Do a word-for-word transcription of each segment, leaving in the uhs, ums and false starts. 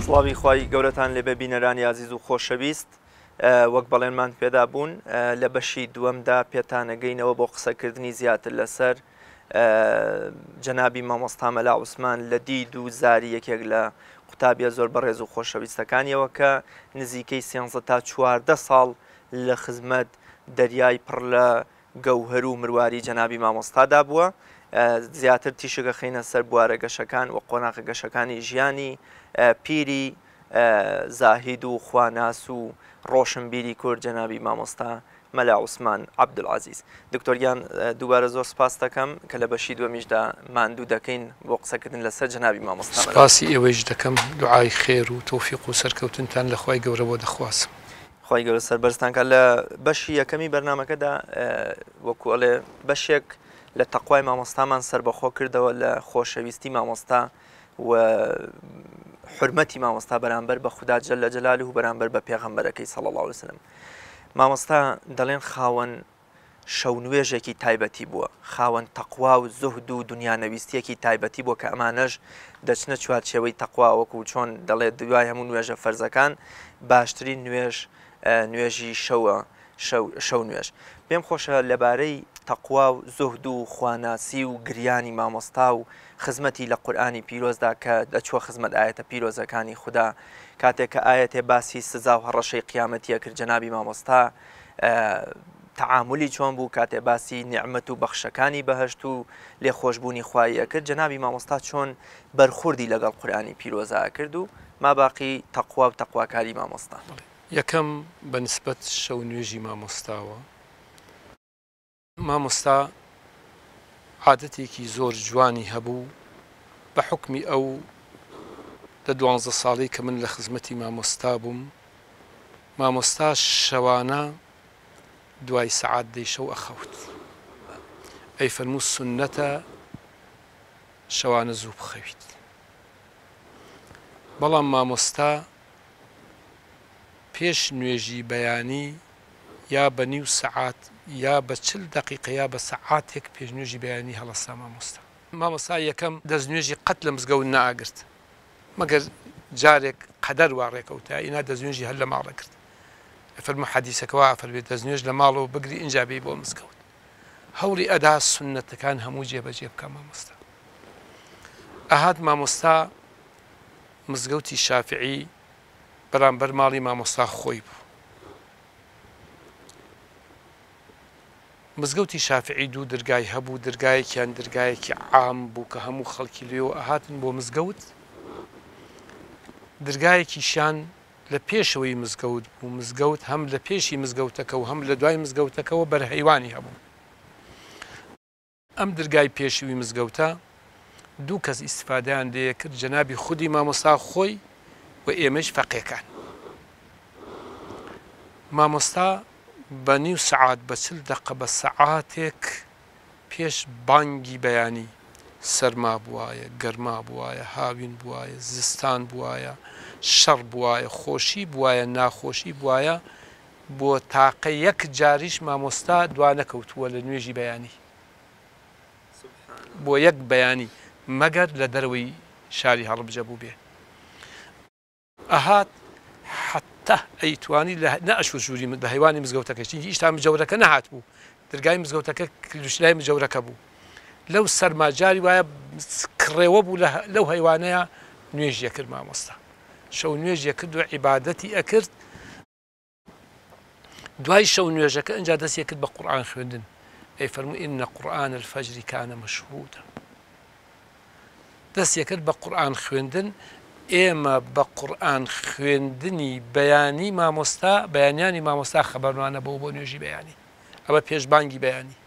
سڵاوی خوای گەورەتان لێ بە بینەرانی عزیز و خۆشەویست، وەک بەڵێنمان پێدا بوون لە بەشی دووەمدا پێتانەگەینەوە بۆ قسەکردنی زیاتر لەسەر جەنابی مامۆستا مەلا عوسمان لە دید و زاری یەکێک لە قوتابیە زۆر بەڕێز و خۆشەویستەکانیەوە کە نزیکەی سیانزە تا چواردە ساڵ لە خزمەت دەریای پڕ لە گەوهر و مرواری جەنابی مامۆستادا بووە. زیاتر تیشەکە خینە سەر بوارە گەشەکان و قۆناغە گەشەکانی ژیانی پیری زاهید و خواناس و ڕۆشنبیری کورد جەنابی مامۆستا مەلا عوسمان عەبدولعەزیز. دکتۆریان دووبارە زۆر سپاس دەکەم کە لە بەشی دووەمیشدا ماندوو دەکەین بۆ قسەکردن لەسەر جەنابی مامۆستا. سپاسی ئێوەش دەکەم، دوعای خێر و تەوفیق و سەرکەوتنتان لە خوای گەورە بۆ دەخوازم. خی گەورە سەربەرزتانکە لە بەشی یەکەمی بەرنامەکەدا وەکو ئەڵێ بەشێک لە تەقوای مامۆستامان سربەخۆ کردەوە لە خۆشەویستی مامۆستا و حرمەتی مامۆستا بەرامبەر بە خودا جەل جەلاله و بەرامبەر بە پێغەمبەرەکەی صلی الله علیه وسلم. مامۆستا دەڵێن خاوەن شەونوێژێکی تایبەتی بووە، خاوەن تەقوا و زوهد و دنیانەویستیەکی تایبەتی بووە کە ئەمانەش دەچنە چوارچێوەی تەقوا، وەکو چۆن دەڵێت دوای هەموو نوێژە فەرزەکان باشترین نوێژ نوێژی شەوە شەو نوێژ. پێم خۆشە لەبارەی تەقوا و زوهد و خواناسی و گریانی مامۆستا و خزمەتی لە قورئانی پیرۆزدا کە دەچووە خزمەت ئاەتە پیرۆزەکانی خوددا، کاتێک کە ئاەتێ باسی سزا و هەڕەشەی قیامەتیە کرد جەنابی مامۆستا تەعاملی چۆن بوو، کاتێ باسی نیعمەت و بەخشەکانی بەهەشت و لێخۆشبوونی خوایە کرد، جەنابی مامۆستا چۆن بەرخوردی لەگەڵ قورئانی پیرۆزە کرد و ماباقی تەقوا و تەقواکاری مامۆستا. یەکەم بەنسبەت شەو نوێژی مامۆستاوە، مامۆستا عادەتێکی زۆر جوانی هەبوو بە حکمی ئەو لە دوانزە ساڵی کە من لە خزمەتی مامۆستا بووم. مامۆستا شەوانە دوای سەعات دەی شەو ئەخەوت، ئەی فەرموو سونەتە شەوانە زوو بخەویت. بەڵام مامۆستا پێش نوێژی بەیانی یا بە نیو سەعات یا بە چل دقیقە یا بە سەعاتێک پێش نوێژی بەیانی هەڵەسا مامۆستا. مامۆستا یەکەم دەست نوێژی قەت لە مزگەوت نائاگرت، مەگەر جارێک قەدەر وا ڕێکەوتە ئینا دەست نوێژی هەر لە ماڵە کرد. فەرموو حەدیسەکەەوە ئەفەرمێت دەست نوێژ لە ماڵەوە بگری ئینجا بێی بۆ مزگەوت. هەوڵی ئەدا سونەتەکان هەموو جێبەجێ بکە مامۆستا. ئەهات مامۆستا مزگەوتی شافعی بەرامبەر ماڵی مامۆستا خۆی بوو. مزگەوتی شافعی دوو دەرگای هەبوو، دەرگایەکیان دەرگایەکی عام بوو کە هەموو خەڵکی لێەوە ئەهاتن بۆ مزگەوت، دەرگایەکیشان لە پێشەوەی مزگەوت بوو. مزگەوت هەم لە پێشی مزگەوتەکە و هەم لە دوای مزگەوتەکەەوە بەرهەیوانی هەبوو. ئەم دەرگای پێشوی مزگەوتە دوو کەس ئیستیفادەیان لێ کرد، جەنابی خودی مامۆستا خۆی و ئێمەش فەقێکان. مامۆستا بە نیو سەعات بە چل دەقە بە سەعاتێک پێش بانگی بەیانی سەرما بوایە، گەرما بوایە، هاوین بوایە، زستان بوایە، شەڕ بوایە، خۆشی بوایە، ناخۆشی بوایە، بۆ تاقە یەک جاریش مامۆستا دوا نەکەوتووە لە نوێژی بەیانی، بۆ یەک بەیانی، مەگەر لە دەرەوەی شاری هەڵبجە بوو بێ. ئەهات حتا ئەیتوانی نەئەشوە ژووری بە هەیوانی مزگەوتەکەی، چونکی ئیشتا مجەورەکە نەهات بوو، دەرگای مزگەوتەکە کلوشلای مجەورەکە بوو. لەو سەرماجاری وایە کڕێوە بوو لەو هەیوانەیە نوێژیە کرد مامۆستا. شەو نوێژیە کرد و عیبادەتی ئەکرد. دوای شەو نوێژەکە ئەنجا دەستیە کرد بە قورئان خوێندن. ئەی فەرموو ئینە قورئان الفەجر کان مەشهودا. دەستیە کرد بە قورئان خوێندن. ئێمە بە قورئان خوێندنی بەیانی مامۆستا، بەیانیانی مامۆستا خەبەرمانە بەوە بۆ نوێژی بەیانی، ئەوە پێشبانگی بەیانی.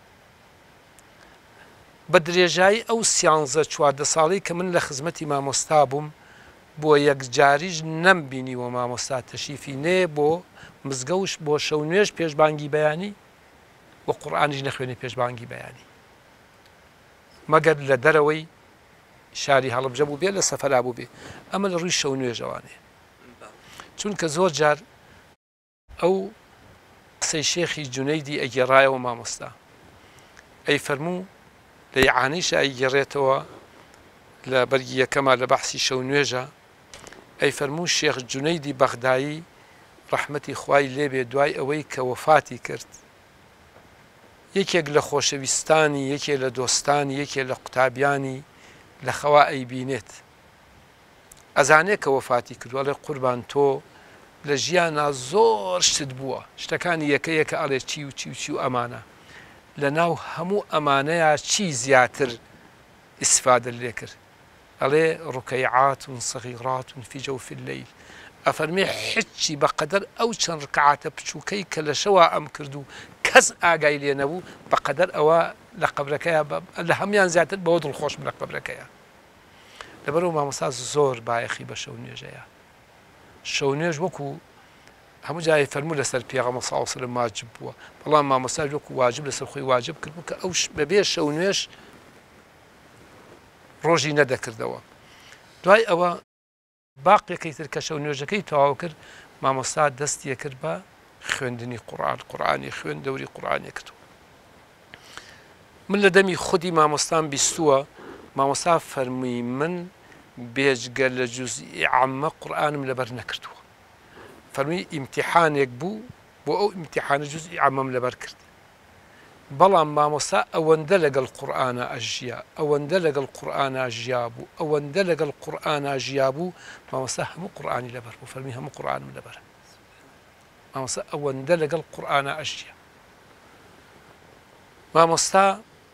بە درێژایی ئەو سیانزە چواردە ساڵی کە من لە خزمەتی مامۆستا بووم، بۆ یەکجاریش نەمبینیوە مامۆستا تەشریفی نێ بۆ مزگەوت بۆ شەو نوێژ پێشبانگی بەیانی و قورئانیش نەخوێنێ پێشبانگی بەیانی، مەگەر لە دەرەوەی شاری هەڵبجە بوو بێ، لە سەفەرا بوو بێ. ئەمە لە ڕووی شەو نوێژەوانێ، چونکە زۆر جار ئەو قسەی شێخی جونەیدی ئەگێڕایەوە مامۆستا، ئەی فەرموو لە یعانیشە ئەیگەڕێتەوە لە بەرگی یەکەما لە بەحسی شەو نوێژە، ئەی فەرموو شێخ جونەیدی بەغدایی ڕەحمەتی خوای لێبێ دوای ئەوەی کە وەفاتی کرد یەکێک لە خۆشەویستانی یەکێک لە دۆستانی یەکێک لە قوتابیانی لە خەوا ئەیبینێت ئەزانێت کە وەفاتی کردووە لە قوربان تۆ لە ژیانە زۆر شت بووە شتەکانی یەکە یەکە ئەڵێ چی و چی و چی و ئەمانە لە ناو هەموو ئەمانەیە چی زیاتر ئیسفادە لێ کرد ئەڵێ ڕوکەیعات و سەغیرات و فی جەوفی اللەیل ئەفەرمێ حچی بەقەدەر ئەو چەند ڕکعاتە بچووکەی کە لە شەوا ئەم کرد و کەس ئاگای لێ نەبوو بەقەدەر ئەوە لە قەبرەکەیە لە هەمویان زیاتر بەوە دڵخۆش لە قەبرەکەیە لەبەرەوە مامۆستا زۆر بایەخی بە شەو نوێژەیە شەو نوێژ وەکو هەموو جای فەرموو لەسەر پێغەمبەر صلی الله علیه و سلم واجب بووە بەڵام مامۆستا وەکو واجب لەسەر خۆی واجب کرد بوو کە ئەو بەبێ شەو نوێژ ڕۆژی نەدەکردەوە دوای ئەوە باقیەکەی تر کە شەو نوێژەکەی تەواو کرد مامۆستا دەستیە کرد بە خوێندنی قورئان قورئانی خوێن دەوری قورئانی کردو من لە دەمی خودی مامۆستام بیستووە مامۆستا فەرمووی من بێجگە لە جوزئی عامە قورئانم لەبەر نەکردووە فەرمووی ئیمتیحانێک بوو بۆ ئەو ئیمتیحانە جوزئی عامەم لەبەر کرد بەڵام مامۆستا ئەوەندە لەگەڵ قورئانە ئەژیا ئەوەندە لەگەڵ قورئانە ژیا بوو ئەوەندە لەگەڵ قورئانە ژیا بوو مامۆستا هەموو قورئانی لەبەر بوو فەرمی هەموو قورئانم لەبەرە مامۆستا ئەوەندە لەگەڵ قورئانە ئەژیا مامۆستا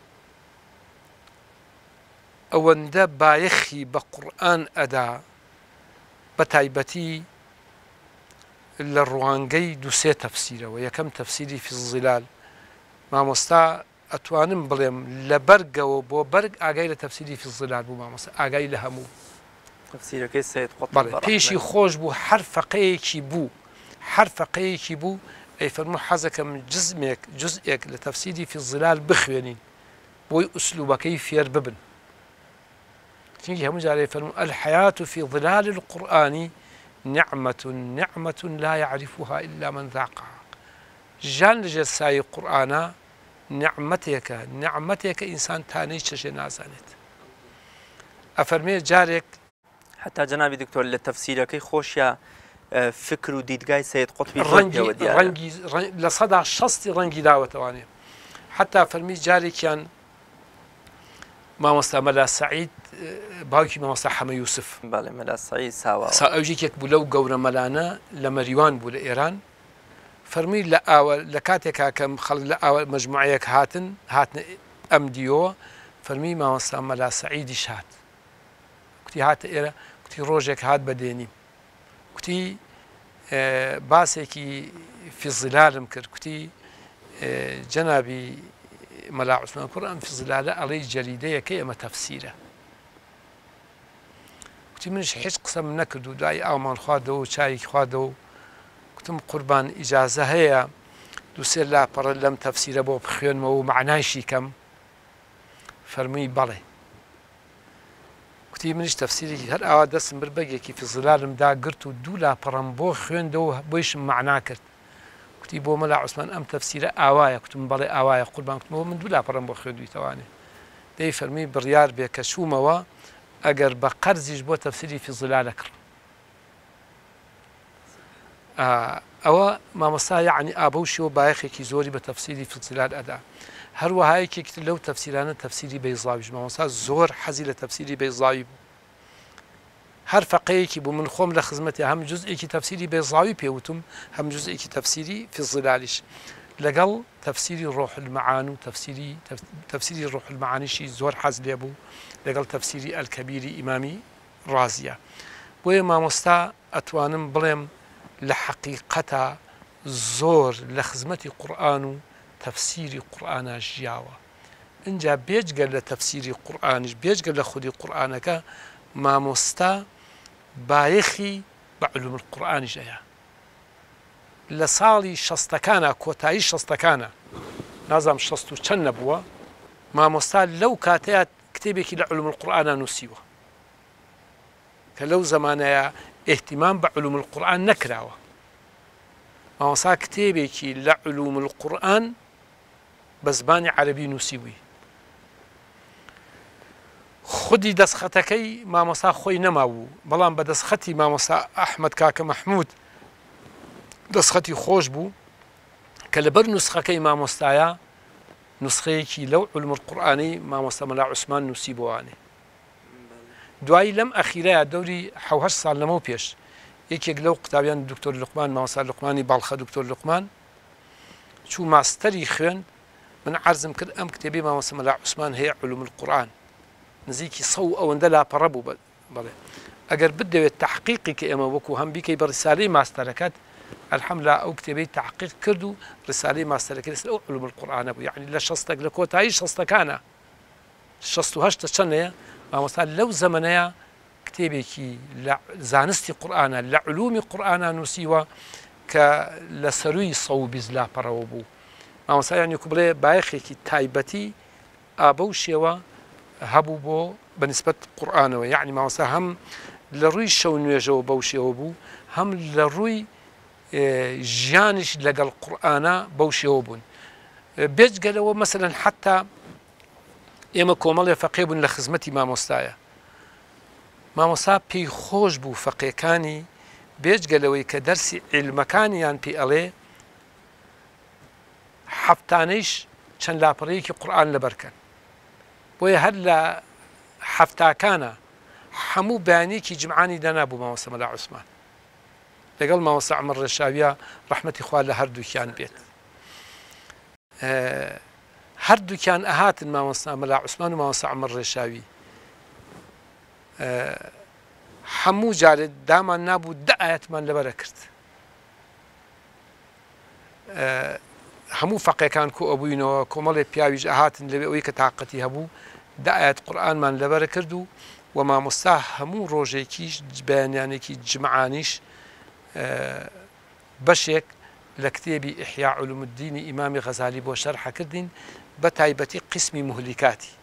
ئەوەندە بایەخی بە قورئان ئەدا بە تایبەتی لە ڕوانگەی دووسێ تەفسیرەوە یەکەم تەفسیری فی الظلال مامۆستا ئەتوانم بڵێم لە بەرگەوە بۆ بەرگ ئاگای لە تەفسیری فی الظلال بوو مامۆستا ئاگای لە هەموو تەفسیرەکەی سید قوتب پێشی خۆش بوو هەر فەقەیەکی بوو هەر فەقەیەکی بوو ئەی فەرموو حەزەکەم جزمێک جزئێک لە تەفسیری فی الظلال بخوێنین بۆی ئوسلوبەکەی فێر ببن چونکی هەموو جارێ فەرموو الحیاة في ظلال القرآن نعمة نعمة لا يعرفها إلا من ذاقها ژیان لەژێر سایە قورئانە نعمەتێکە نعمەتێکە ئینسان تانەی چەشێ نازانێت ئەفەرمێ جارێک حتا جەنابی دکتۆر لە تەفسیرەکەی خۆشیە فکر و دیدگای سید قوتبی ڕەنگی لە سەدا شەستی ڕەنگی داوەتەوانێ حتا فەرمی جارێکیان مامۆستا مەلا سەعید باوکی مامۆستا حەمە یوسف بەڵێ مەلا سەعید ساوا ئەوژێکێک بوو لەو گەورە مەلانە لە مەریوان بوو لە ئێران فەرمی لە ئاوە لە کاتێکا کەم خەڵک لە ئاوە مەجموعەیەک هاتن هاتنە ئەم دیۆ فەرمی مامۆستا مەلا سەعیدیش هات کوتی هاتە ئێرە کوتی ڕۆژێک هات بەدێنیم کوتی باسێکی فی الظلالم کرد کوتی جەنابی مەلا عوسمان کوڕ ئەم فی الظلالە ئەڵێی جەریدەیەکەی ئەمە تەفسیرە کوتی منش هیچ قسەم نەکرد و دوای ئاومان خواردەوە و چایەکی خواردەوە کوتم قوربان ئیجازە هەیە دووسێ لاپەڕە لەم تەفسیرە بۆ بخوێنمەوە و معنایشی کەم فەرمووی بەڵێ کوتی منیش تەفسیرێکی هەر ئاوا دەستم بر بەگێکی فی الظلالمدا گرت و دوو لاپەڕەم بۆ خوێندەوە بۆیشم معنا کرد کوتی بۆ مەلا عوسمان ئەم تەفسیرە ئاوایە کوتم بەڵێ ئاوایە قوربان کوتمەوە من دوو لاپەڕەم بۆ خوێندوویتەوانێ دەی فەرمی بڕیار بێ کە چوومەوە ئەگەر بە قەرزیش بۆ تەفسیری فی الظلالە کرد ئەوە مامۆستا یعنی ئابەوشیەوە بایەخێکی زۆری بە تەفسیری فی الظلال ئەدا هەروەها یەکێکتر لەو تەفسیرانە تەفسیری بەیزاویش مامۆستا زۆر حەزی لە تەفسیری بەیزاوی بوو هەر فەقەیەکی بوو من خۆم لە خزمەتی هەم جزئێکی تەفسیری بەیزاوی پێوتم هەم جزئێکی تەفسیری فی الظلالیش لەگەڵ تەفسیری ڕۆح المعان و تەفسیری تەفسیری ڕۆح المعانیشی زۆر حەز لێ بوو لەگەڵ تەفسیری ئەلکەبیری ئیمامی ڕازیە بۆیە مامۆستا ئەتوانم بڵێم لە حەقیقەتە زۆر لە خزمەتی قورئان و تەفسیری قورئانە ژیاوە اینجا بێجگە لە تەفسیری قورئانیش بێجگە لە خودی قورئانەکە مامۆستا بایەخی بە علوم القورئانیش هەیە لە ساڵی شەستەکانە کۆتایی شەستەکانە نازانم شەست و چەند نەبووە مامۆستا لەو کاتەیە کتێبێکی لە علوم القورئانە نووسیوە کە لەو زەمانەیە اهتمام بە علوم القورئان نەکراوە مامۆستا کتێبێکی لە علوم القورئان بە زمانی عەرەبی نووسیوی خودی دەستخەتەکەی مامۆستا خۆی نەماوو بەڵام بە دەستخەتی مامۆستا ئەحمەد کاکە مەحموود دەستخەتی خۆش بوو کە لەبەر نوسخەکەی مامۆستایە نسخەیەکی لەو علم القورئانی مامۆستا مەلا عوسمان نووسی بۆوانێ دوایی لەم ئەخیرەیە دەوری حەوت ساڵ لەمە پێش یەکێک لەو قوتابیان دکتۆر لوقمان مامۆستا لوقمانی باڵخە دکتۆر لوقمان چوو ماستەری خوێن من عەرزم کرد ئەم کتێبی مامۆستا مەلا عوسمان هەیە علوم القورئان نزیکی سە و ئەوەندە لاپەڕە بوو بەڵێ ئەگەر بدەوێت تحقیقی کە ئێمە وەکو هەم بیکەی بە ڕسالەی ماستەرەکەت الحەمدلله ئەو کتێبەی تحقیق کرد و ڕسالەی ماستەرەکەی لەسەر ئەو علوم القورئانە بوو یعنی لە شەستێک لە کۆتایی شەستەکانە شەست و هەشتە چەندەیە مامۆستا لەو زەمەنەیە کتێبێکی لە زانستی قورئانە لە علومی قورئانە نووسیوە کە لە سەرووی سە و بیست لاپەڕەوە بوو مامۆستا یانی کو بڵێ بایەخێکی تایبەتی ئابە و شێوە هەبوو بۆ بەنسبەت قورئانەوە یعنی مامۆستا هەم لە ڕووی شەو نوێژەوە بەو شێوە بوو هەم لە ڕووی ژیانش لەگەڵ قورئانە بەو شێوە بوون بێجگەلەوە مەسەلەن حتا ئێمە کۆمەڵێ فەقێ بوون لە خزمەتی مامۆستایە مامۆستا پێی خۆش بوو فەقێکانی بێجگەلەوەی کە دەرسی عیلمەکانیان پێ ئەڵێ حەفتانەیش چەند لاپەڕەیەکی قورئان لەبەرکەن بۆیە هەر لە حەفتاکانە هەموو بەیانێکی جمعانی دانابوو مامۆستا مەلا عوسمان لەگەڵ مامۆستا عومەر ڕێشاویە ڕەحمەتی خوا لە هەردووکیان بێت هەردووکیان ئەهاتن مامۆستا مەلا عوسمان و مامۆستا عومەر ڕێشاوی هەموو جارێ دامان نابوو دە ئایەتمان لەبەرە کرد هەموو فەقێکان کۆ ئەبووینەوە کۆمەڵێ پیاویش ئەهاتن لەوێ ئەوەی کە تااقەتی هەبوو دە ئایەت قورئانمان لەبەرە کرد و و مامۆستا هەموو ڕۆژێکیش بەیانیانێکی جمعانیش بەشێک لە کتێبی ئیحیا علوم الدینی ئیمامی غەزالی بۆ شەرحەکردین بە تایبەتی قسمی مهلیکاتی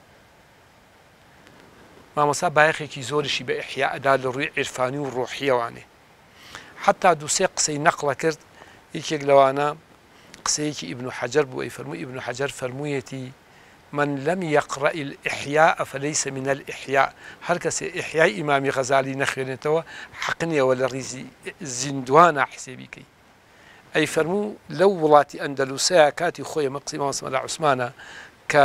مامۆستا بایەخێکی زۆریشی بە ئیحیاءدا لە ڕووی عیرفانی و ڕۆحیەوانێ حتا دووسێ قسەی نەقڵە کرد یەکێک لەوانە قسەیەکی ئیبن حەجەر بوو ئەی فەرمووی ئیبن حەجەر فەرموویەتی من لم يقرأ الإحياء فليس من الإحياء هر کەسێ ئیحیای ئیمامی غەزالی نەخوێنێتەوە حەق نییەوە لە ڕیزی زیندوانە حسێبیکەی ئەی فەرموو لەو وڵاتی ئەندەلوسەیە کاتی خۆی مەقسی مامۆستا مەلا عوسمانە کە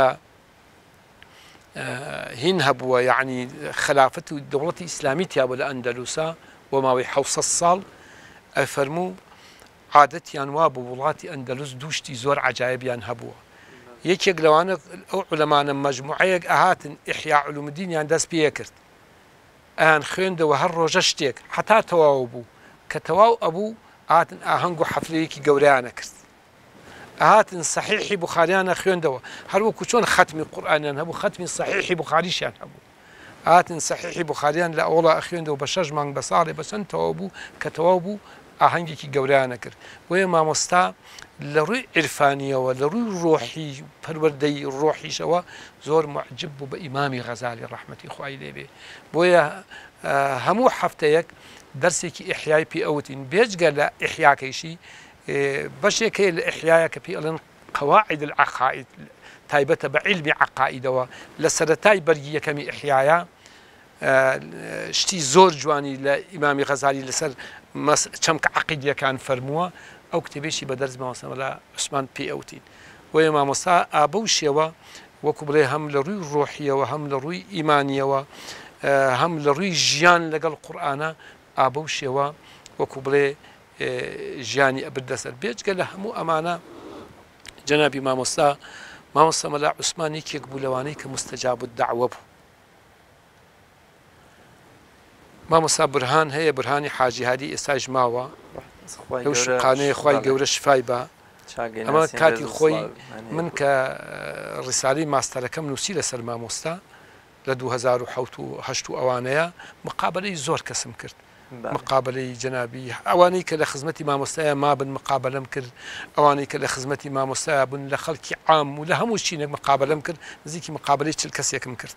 هین هەبووە یعنی خلافەت و دەوڵەتی ئیسلامی تیابوو لە ئەندەلوسا بۆ ماوەی حەوسەد ساڵ ئەی فەرموو عادەتیان وا بوو وڵاتی ئەندەلوس دووشتی زۆر عەجایبیان هەبووە یەکێک لەوانە ئەو عولەمانە مەجموعەیەک ئەهاتن ئیحیا علوم الدینیان دەست پێ کرد ئەیان خوێندەوە هەر ڕۆژە شتێک حتا تەواو بوو کە تەواو ئەبوو ئاتن ئاهەنگ و حەفلەیەکی گەورەیانە کرد ئەهاتن سەحیحی بوخاریانە خوێندەوە هەروەکو چۆن ختمی قورئانیان هەبوو ختمی سەحیحی بوخاریشیان هەبوو ئاتن سەحیحی بوخاریان لە ئەوڵا ئەخوێندەوە بە شەش مانگ بە ساڵێ بە چەند تەواو بوو کە تەواو بوو ئاهەنگێکی گەورەیانە کرد بۆیە مامۆستا لە ڕووی عیرفانیەوە لە ڕووی ڕۆحی پەروەردەی ڕۆحیشەوە زۆر معجب بوو بە ئیمامی غەزالی ڕەحمەتی خوای لێبێ بۆیە هەموو هەفتەیەک دەرسێکی ئیحیای پێ ئەوتین بێجگە لە ئیحیاکەیشی بەشێک هەیە لە ئیحیایە کە پێ ئەڵێن قەواعید العەقائید تایبەتە بە عیلمی عەقائیدەوە لە سەرەتای بەرگی یەکەمی ئیحیایە شتی زۆر جوانی لە ئیمامی غەزالی لەسەر چەمکە عەقیدیەکان فەرمووە ئەو کتێبێکی بە دەرز مامۆستا مەلا عوسمان پێ ئەوتین بۆیە مامۆستا ئابە و شێوە وەکو بڵێ هەم لە ڕووی ڕۆحیەوە هەم لە ڕووی ئیمانیەوە هەم لە ڕووی ژیان لەگەڵ قورئانە ئابە و شێوە وەکو بڵێ ژیانی ئەبردەسەر بێجگە لە هەموو ئەمانە جەنابی مامۆستا مامۆستا مەلا عوسمان یەکێک بوو لەوانەی کە مستەجاب الدەعوە بوو مامۆستا برهان هەیە برهانی حاجی هادی ئێستاش ماوە ئەو شقانەیە خوای گەورە شفای بە ئەمە کاتی خۆی من کە ڕسالەی ماستەرەکەم نووسی لەسەر مامۆستا لە دوو هەزار و حەوت و هەشت و ئەوانەیە مقابلەی زۆر کەسم کرد مقابلەی جەنابی ئەوانەی کە لە خزمەتی مامۆستایە مابن مقابلەم کرد ئەوانەی کە لە خزمەتی مامۆستایە بوون لە خەڵکی عام و لە هەموو شتێک مقابلەم کرد نزیکی مقابلەی چل کەسێکم کرد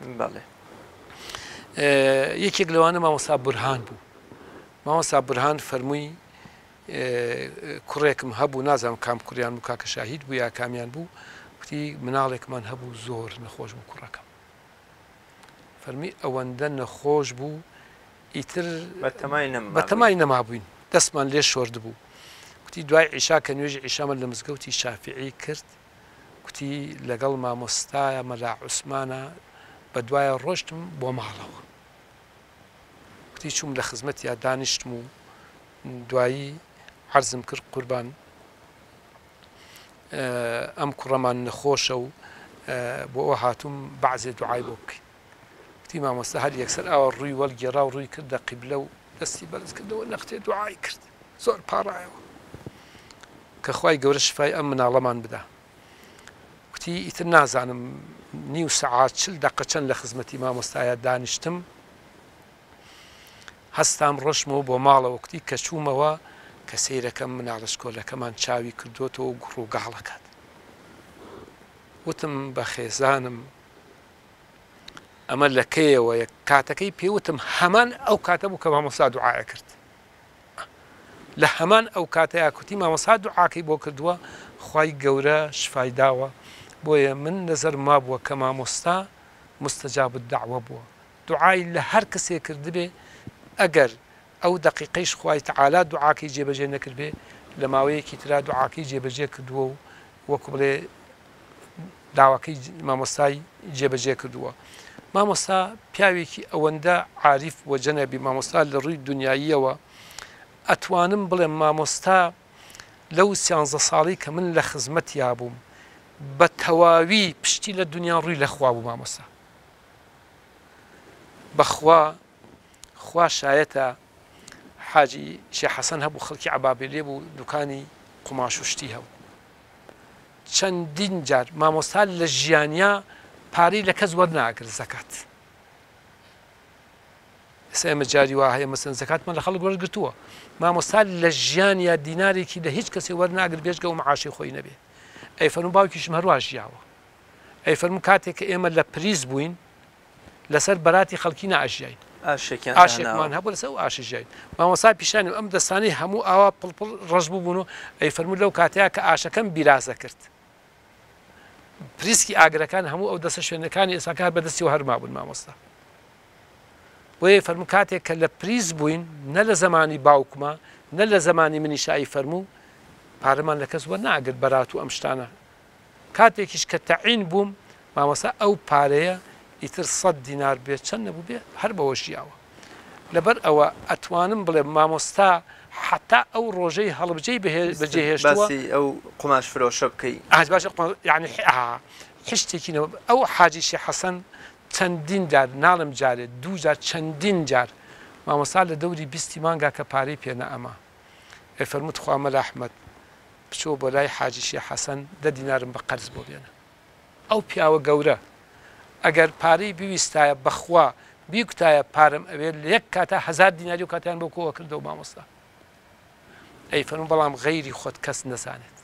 یەکێک لەوانە مامۆستا برهان بوو مامۆستا برهان فەرمووی کوڕێکم هەبوو نازانم کام کوڕیان بوو کاکە شاهید بوو یا کامیان بوو وتی مناڵێکمان هەبوو زۆر نەخۆش بوو کوڕەکەم فەرمی ئەوەندە نەخۆش بوو ئیتر بە تەمای نەمابووین دەستمان لێ شۆرد بوو کوتی دوای عیشا کە نوێژی عیشامە لە مزگەوتی شافعی کرد کوتی لەگەڵ مامۆستایە مەلا عوسمانە بە دوایە ڕۆشتم بۆ ماڵەوە کوتی چوم لە خزمەتیا دانیشتم و دوایی عەرزم کرد قوربان ئەم کوڕەمان نەخۆشە و بۆ ئەوە هاتووم بەعزێ دوعای بۆ بکەین کوتی مامۆستا هەر یەکسەر ئەوە ڕووی وەرگێڕا و ڕووی کردە قیبلە و دەستی بەرز کردەوە نەختێ دوعای کرد زۆر پاڕایەوە کە خوای گەورە شفای ئەم مناڵەمان بدا کوتی ئیتر نازانم نیو سەعات چل دەقە چەند لە خزمەتی مامۆستایە دانیشتم هەستام ڕۆشتمەوە بۆ ماڵەوە کوتی کە چوومەوە کە سەیرەکەم مناڵە شکۆلەکەمان چاوی کردوتەوە گوڕ و گاڵەکات وتم بە خێزانم ئەمە لەکەیەوە یەک کاتەکەی پێوتم هەمان ئەو کاتە بوو کە مامۆستا دوعاە کرد لە هەمان ئەو کاتەیە کوتی مامۆستا دوعاکەی بۆ کردووە خوای گەورە شفای داوە بۆیە من نەزەر مابووە کە مامۆستا مستەجاب الدەعوە بووە دوعای لە هەر کەسێک کردبێ ئەگەر ئەو دقیقەیش خوای تەعالا دوعاکەی جێبەجێ نەکردبێ لە ماوەیەکی ترا دوعاکەی جێبەجێ کردووە و وەکو بڵێ داواکەی مامۆستای جێبەجێ کردووە مامۆستا پیاوێکی ئەوەندە عاریف و جەنەبی مامۆستا لە ڕووی دنیاییەوە ئەتوانم بڵێم مامۆستا لەو سیانزە ساڵی کە من لە خزمەتیا بووم بە تەواوی پشتی لە دنیا ڕووی لەخوا بوو مامۆستا بەخوا خوا شایەتە حاجی شێخ حەسەن هەبوو خەڵکی عەبابێلێ بوو دوکانی قوماش و شتی هەبوو چەندین جار مامۆستا لە ژیانیا پارەی لە کەس وەرناگرت زەکات ئێستا ئێمە جاری وا هەیە مەسەن زەکاتمان لە خەڵک وەرگرتووە مامۆستا لە ژیانیا دینارێکی لە هیچ کەسێ وەرناگرت بێژگە و مەعاشی خۆی نەبێ ئەی فەرموو باوکیشم هەروە ژیاوە ئەی فەرموو کاتێک کە ئێمە لە پریز بووین لەسەر بەراتی خەڵکی نائژیاین ئاشێکمان هەبوو لەسەر و ئاشژین مامۆستا پیشانی ئەم دەستانی هەموو ئاوا پڵپڵ ڕەش بووبوون و ئەی فەرموو لەو کاتەیە کە ئاشەکەم بیرازە کرد پریسکی ئاگرەکان هەموو ئەو دەستە شوێنەکانی ئێساکار بەدەستیەوە هەرما بوون مامۆستا بۆیە فەرموو کاتێک کە لە پریز بووین نە لە زمانی باوکمە نە لە زمانی منی شایی فەرموو پارەمان لە کەس وەرناگرت بەرات و ئەم شتانە کاتێکیش کە تەعین بووم مامۆستا ئەو پارەیە ئیتر سەد دینار بێت چەند نەبوو بێ هەر بەوە ژیاوە لەبەر ئەوە ئەتوانم بڵێ مامۆستا حتا ئەو ڕۆژەی هەڵبجەی بەجێهێشتووە ئەو قماش فرۆشە بکەی باش یعنی حشتێکی ئەو حاجی شێخ حەسەن چەندین جار ناڵم جارێت دوو جار چەندین جار مامۆستا لە دەوری بیستی مانگا کە پارەی پێ نەئەما ئێ فەرمووت خوا مەلا ئەحمەد بچۆ بۆ لای حاجی شێخ حەسەن دە دینارم بە قەرز بۆ بێنە ئەو پیاوە گەورە ئەگەر پارەی بویستایە بەخوا بیکوتایە پارەم ئەوێ لە یەک کاتە هەزار دیناری و کاتیان بۆ کۆوە کردەوە مامۆستا ئەی فەرموو بەڵام غەیری خۆت کەس نەزانێت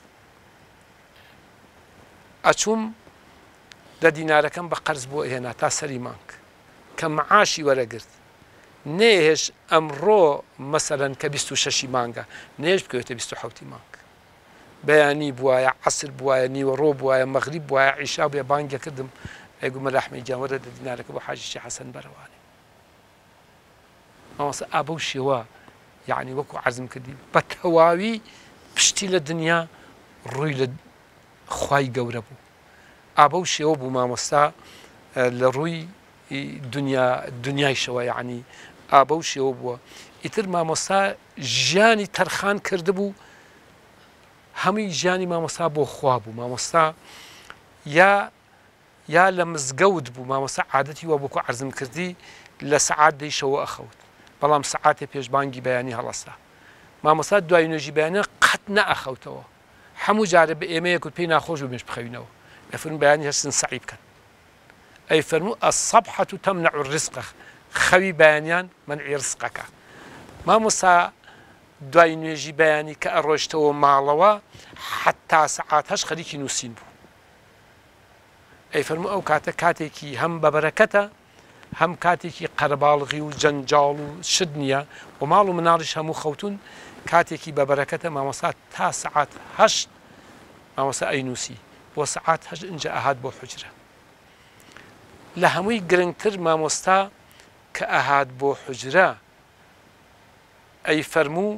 ئەچووم دە دینارەکەم بە قەرز بۆ هێنا تا سەری مانگ کە مەعاشی وەرەگرت نێهێش ئەمڕۆ مەسەلەن کە بیست و شەشی مانگە نێژ بکەوێتە بیست و حەوتی مانگ بەیانی بووایە عەسر بووایە نیوەڕۆ بووایە مەغریب بووایە عیشا بێ بانگە کردم ئەیگو مەلا ئەحمەد گیان وەرە دە دینارەکە بۆ حاجی شێخ حەسەن بەرەوانێ مامۆستا ئا بەو شێوە یعنی وەکو عەرزم کردی بە تەواوی پشتی لە دنیا ڕووی لە خوای گەورە بوو ئا بەو شێوە بوو مامۆستا لە ڕووی دنیایشەوە یعنی ئا بەو شێوە بووە ئیتر مامۆستا ژیانی تەرخان کردبوو هەمووی ژیانی مامۆستا بۆ خوا بوو مامۆستا یا یا لە مزگەوت بوو مامۆستا عادەتی وە بۆکو عەرزم کردی لە سەعات دەیشەوە ئەخەوت بەڵام سەعاتێ پێشبانگی بەیانی هەڵەستا مامۆستا دوای نوێژی بەیانە قەت نەئەخەوتەوە هەموو جارە بە ئێمەیەکوت پێی ناخۆش و مێش بخەوینەوە ئەفرموو بەیانی هەستن سەعی بکەن ئەی فەرموو ئەسەبحەت تەمنع الرزق خەوی بەیانیان منعی ڕزقەکە مامۆستا دوای نوێژی بەیانی کە ئەڕۆیشتەوە ماڵەوە حتا سەعات هەشت خەریکی نووسین بوو ئەی فەرموو ئەو کاتە کاتێکی هەم بەبەرەکەتە هەم کاتێکی قەرەباڵغی و جەنجاڵ و شت نییە و ماڵ و مناڵیش هەموو خەوتون کاتێکی بەبەرەکەتە مامۆستا تا سەعات هەشت مامۆستا ئەینووسی بۆ سەعات هەشت ئینجا ئەهات بۆ حوجرە لە هەمووی گرنگتر مامۆستا کە ئەهات بۆ حوجرە ئەی فەرموو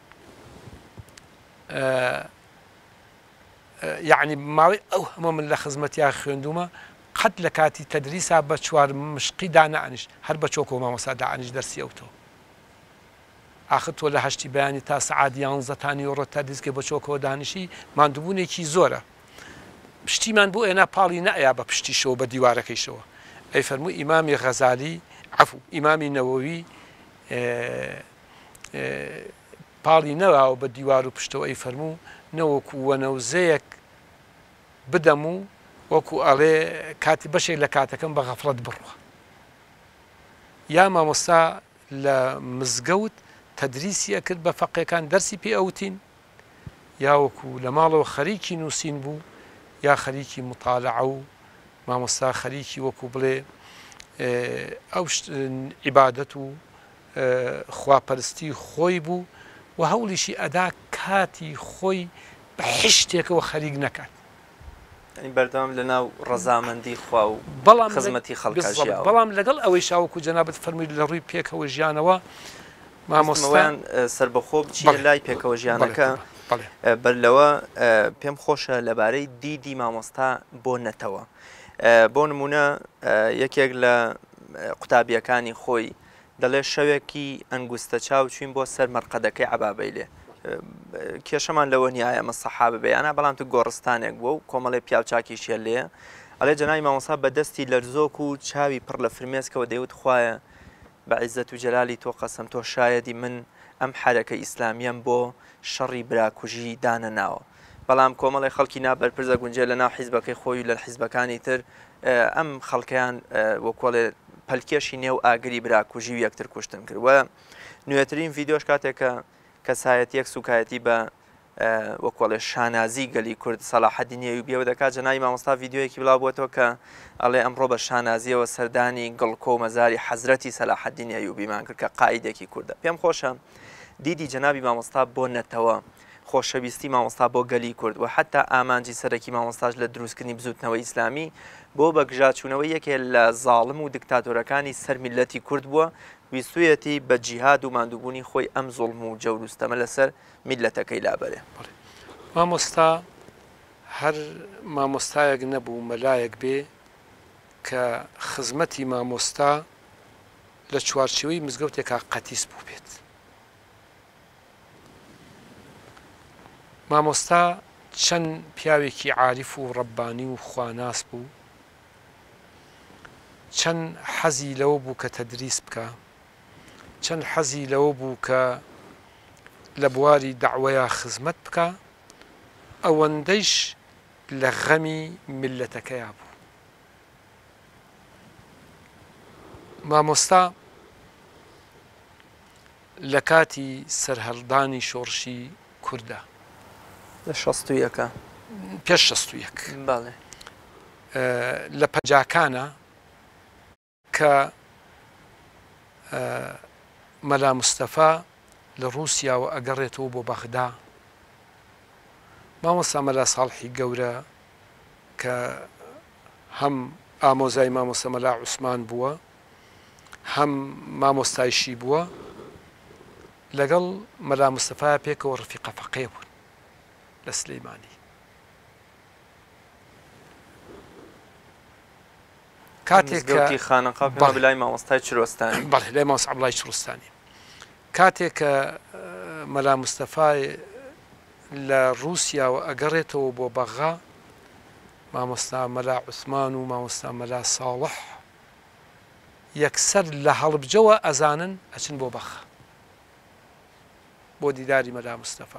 یعنی ماوەی ئەو هەموو من لە خزمەتیا خوێندومە قەت لە کاتی تەدریسا بە چوار مشقی دانائنیش هەر بە چۆکۆ مامۆستا دائنیش دەرسی ئەوتۆ ئاخر تۆ لە هەشتی بەیانی تا سەعات یانزەتانی وڕۆ تەدریسکە بە چۆکەوە دانیشی ماندووبوونێکی زۆرە پشتیمان بۆ ئێنا پاڵی نەئەیا بە پشتیشەوە بە دیوارەکەیشەوە ئەی فەرموو ئیمامی غەزالی عەفو ئیمامی نەوەوی پاڵی نەواوە بە دیوار و پشتەوە ئەی فەرموو نەوەکو وەنەوزەیەک بدەم و وەکو ئەڵێ کاتی بەشێک لە کاتەکەم بە غەفڵەت بڕوە یا مامۆستا لە مزگەوت تەدریسی ئەکرد بە فەقێکان دەرسی پێ ئەوتین یا وەکو لە ماڵەوە خەریکی نووسین بوو یا خەریکی مطالعە و مامۆستا خەریکی وەکو بڵێ ئەو عیبادەت و خواپەرستی خۆی بوو و هەوڵیشی ئەدا کاتی خۆی بە هیچ شتێکەوە خەریک نەکات بەردەوام لە ناو ڕەزامەندی خوا و خزمەتی خەڵکاشیاوە بەڵام لەگەڵ ئەوەی شاوەکو جەنابەت فەرمووی لە ڕووی پێکەوە ژیانەوە مامۆستایان سربەخۆ بچینە لای پێکەوە ژیانەکە بەر لەوە پێم خۆشە لەبارەی دیدی مامۆستا بۆ نەتەوە بۆ نمونە یەکێک لە قوتابیەکانی خۆی دەڵێ شەوێکی ئەنگوستە چاو چوین بۆ سەر مەرقەدەکەی عەبابەیلێ کێشەمان لەوە نیایە ئەمە سەحابە بەیانە بەڵام تو گۆڕستانێک بووە و کۆمەڵی پیاوچاکیشیە لێە ئەڵێ جەنابی مامۆستا بەدەستی لەرزۆک و چاوی پڕ لە فرمێسکەوە دەیوت خوایە بە عیزەت و جەلالی تۆ قەسەم تۆ شایەدی من ئەم حەرەکە ئیسلامیەم بۆ شەڕی براکوژی دانە ناوە بەڵام کۆمەڵی خەڵکی نابەرپرزە گونجێ لە ناو حیزبەکەی خۆی و لە حیزبەکانی تر ئەم خەڵکیان وەکۆڵێ پەلکێشی نێو ئاگری براکوژی و یەکتر کوشتن کرد وە نوێترین ڤیدۆش کاتێکە کەسایەتیەک سوکایەتی بە وەکۆڵێ شانازی گەلی کورد سەلاحەدین ئەیوبیەوە دەکات جەنابی مامۆستا ڤیدۆیەکی بڵاو بووەتەوە کە ئەڵێ ئەمڕۆ بە شانازیەوە سەردانی گڵکۆ و مەزاری حەزرەتی سەلاحەدین ئەیوبیمان کرد کە قائیدێکی کوردە پێم خۆشە دیدی جەنابی مامۆستا بۆ نەتەوە خۆشەویستی مامۆستا بۆ گەلی کورد و حتا ئامانجی سەرەکی مامۆستاش لە دروستکردنی بزوتنەوەی ئیسلامی بۆ بەگژاچوونەوەی یەکێ لە زاڵم و دکتاتۆرەکانی سەر میلەتی کورد بووە ویستویەتی بە جیهاد و ماندووبوونی خۆی ئەم زوڵم و جەوروستەمە لەسەر میلەتەکەی لابەرێ مامۆستا هەر مامۆستایەک نەبوو مەلایەک بێ کە خزمەتی مامۆستا لە چوارچێوەی مزگەوتێکا قەتیس بوو بێت مامۆستا چەند پیاوێکی عاریف و ڕەبانی و خواناس بوو چەند حەزی لەوە بوو کە تەدریس بکە چەند حەزی لەوە بوو کە لە بواری دەعوەیە خزمەت بکە ئەوەندەیش لە غەمی میلەتەکەیە بوو مامۆستا لە کاتی سەرهەڵدانی شۆڕشی کووردە لە شەست و یەکە پێش شەست و یەک باڵێ لە پەجاکانە کە مەلا مستەفا لە رووسیاوە ئەگەڕێتەوە بۆ بەغدا مامۆستا مەلا ساڵحی گەورە کە هەم ئامۆزای مامۆستا مەلا عوسمان بووە هەم مامۆستایشی بووە لەگەڵ مەلا مستەفا پێکەوە ڕفیقە فەقێ بوون لە سلەیمانی کاتێک خانەقا بەلای مامۆستای چرۆستانی بەڵێ لای مامۆستا عەبدوڵڵای چرۆستانی کاتێک کە مەلا مستەفای لە رووسیاوە ئەگەڕێتەوە بۆ بەغا مامۆستا مەلا عوسمان و مامۆستا مەلا ساڵح یەکسەر لە هەڵبجەوە ئەزانن ئەچن بۆ بەغا بۆ دیداری مەلا مستەفا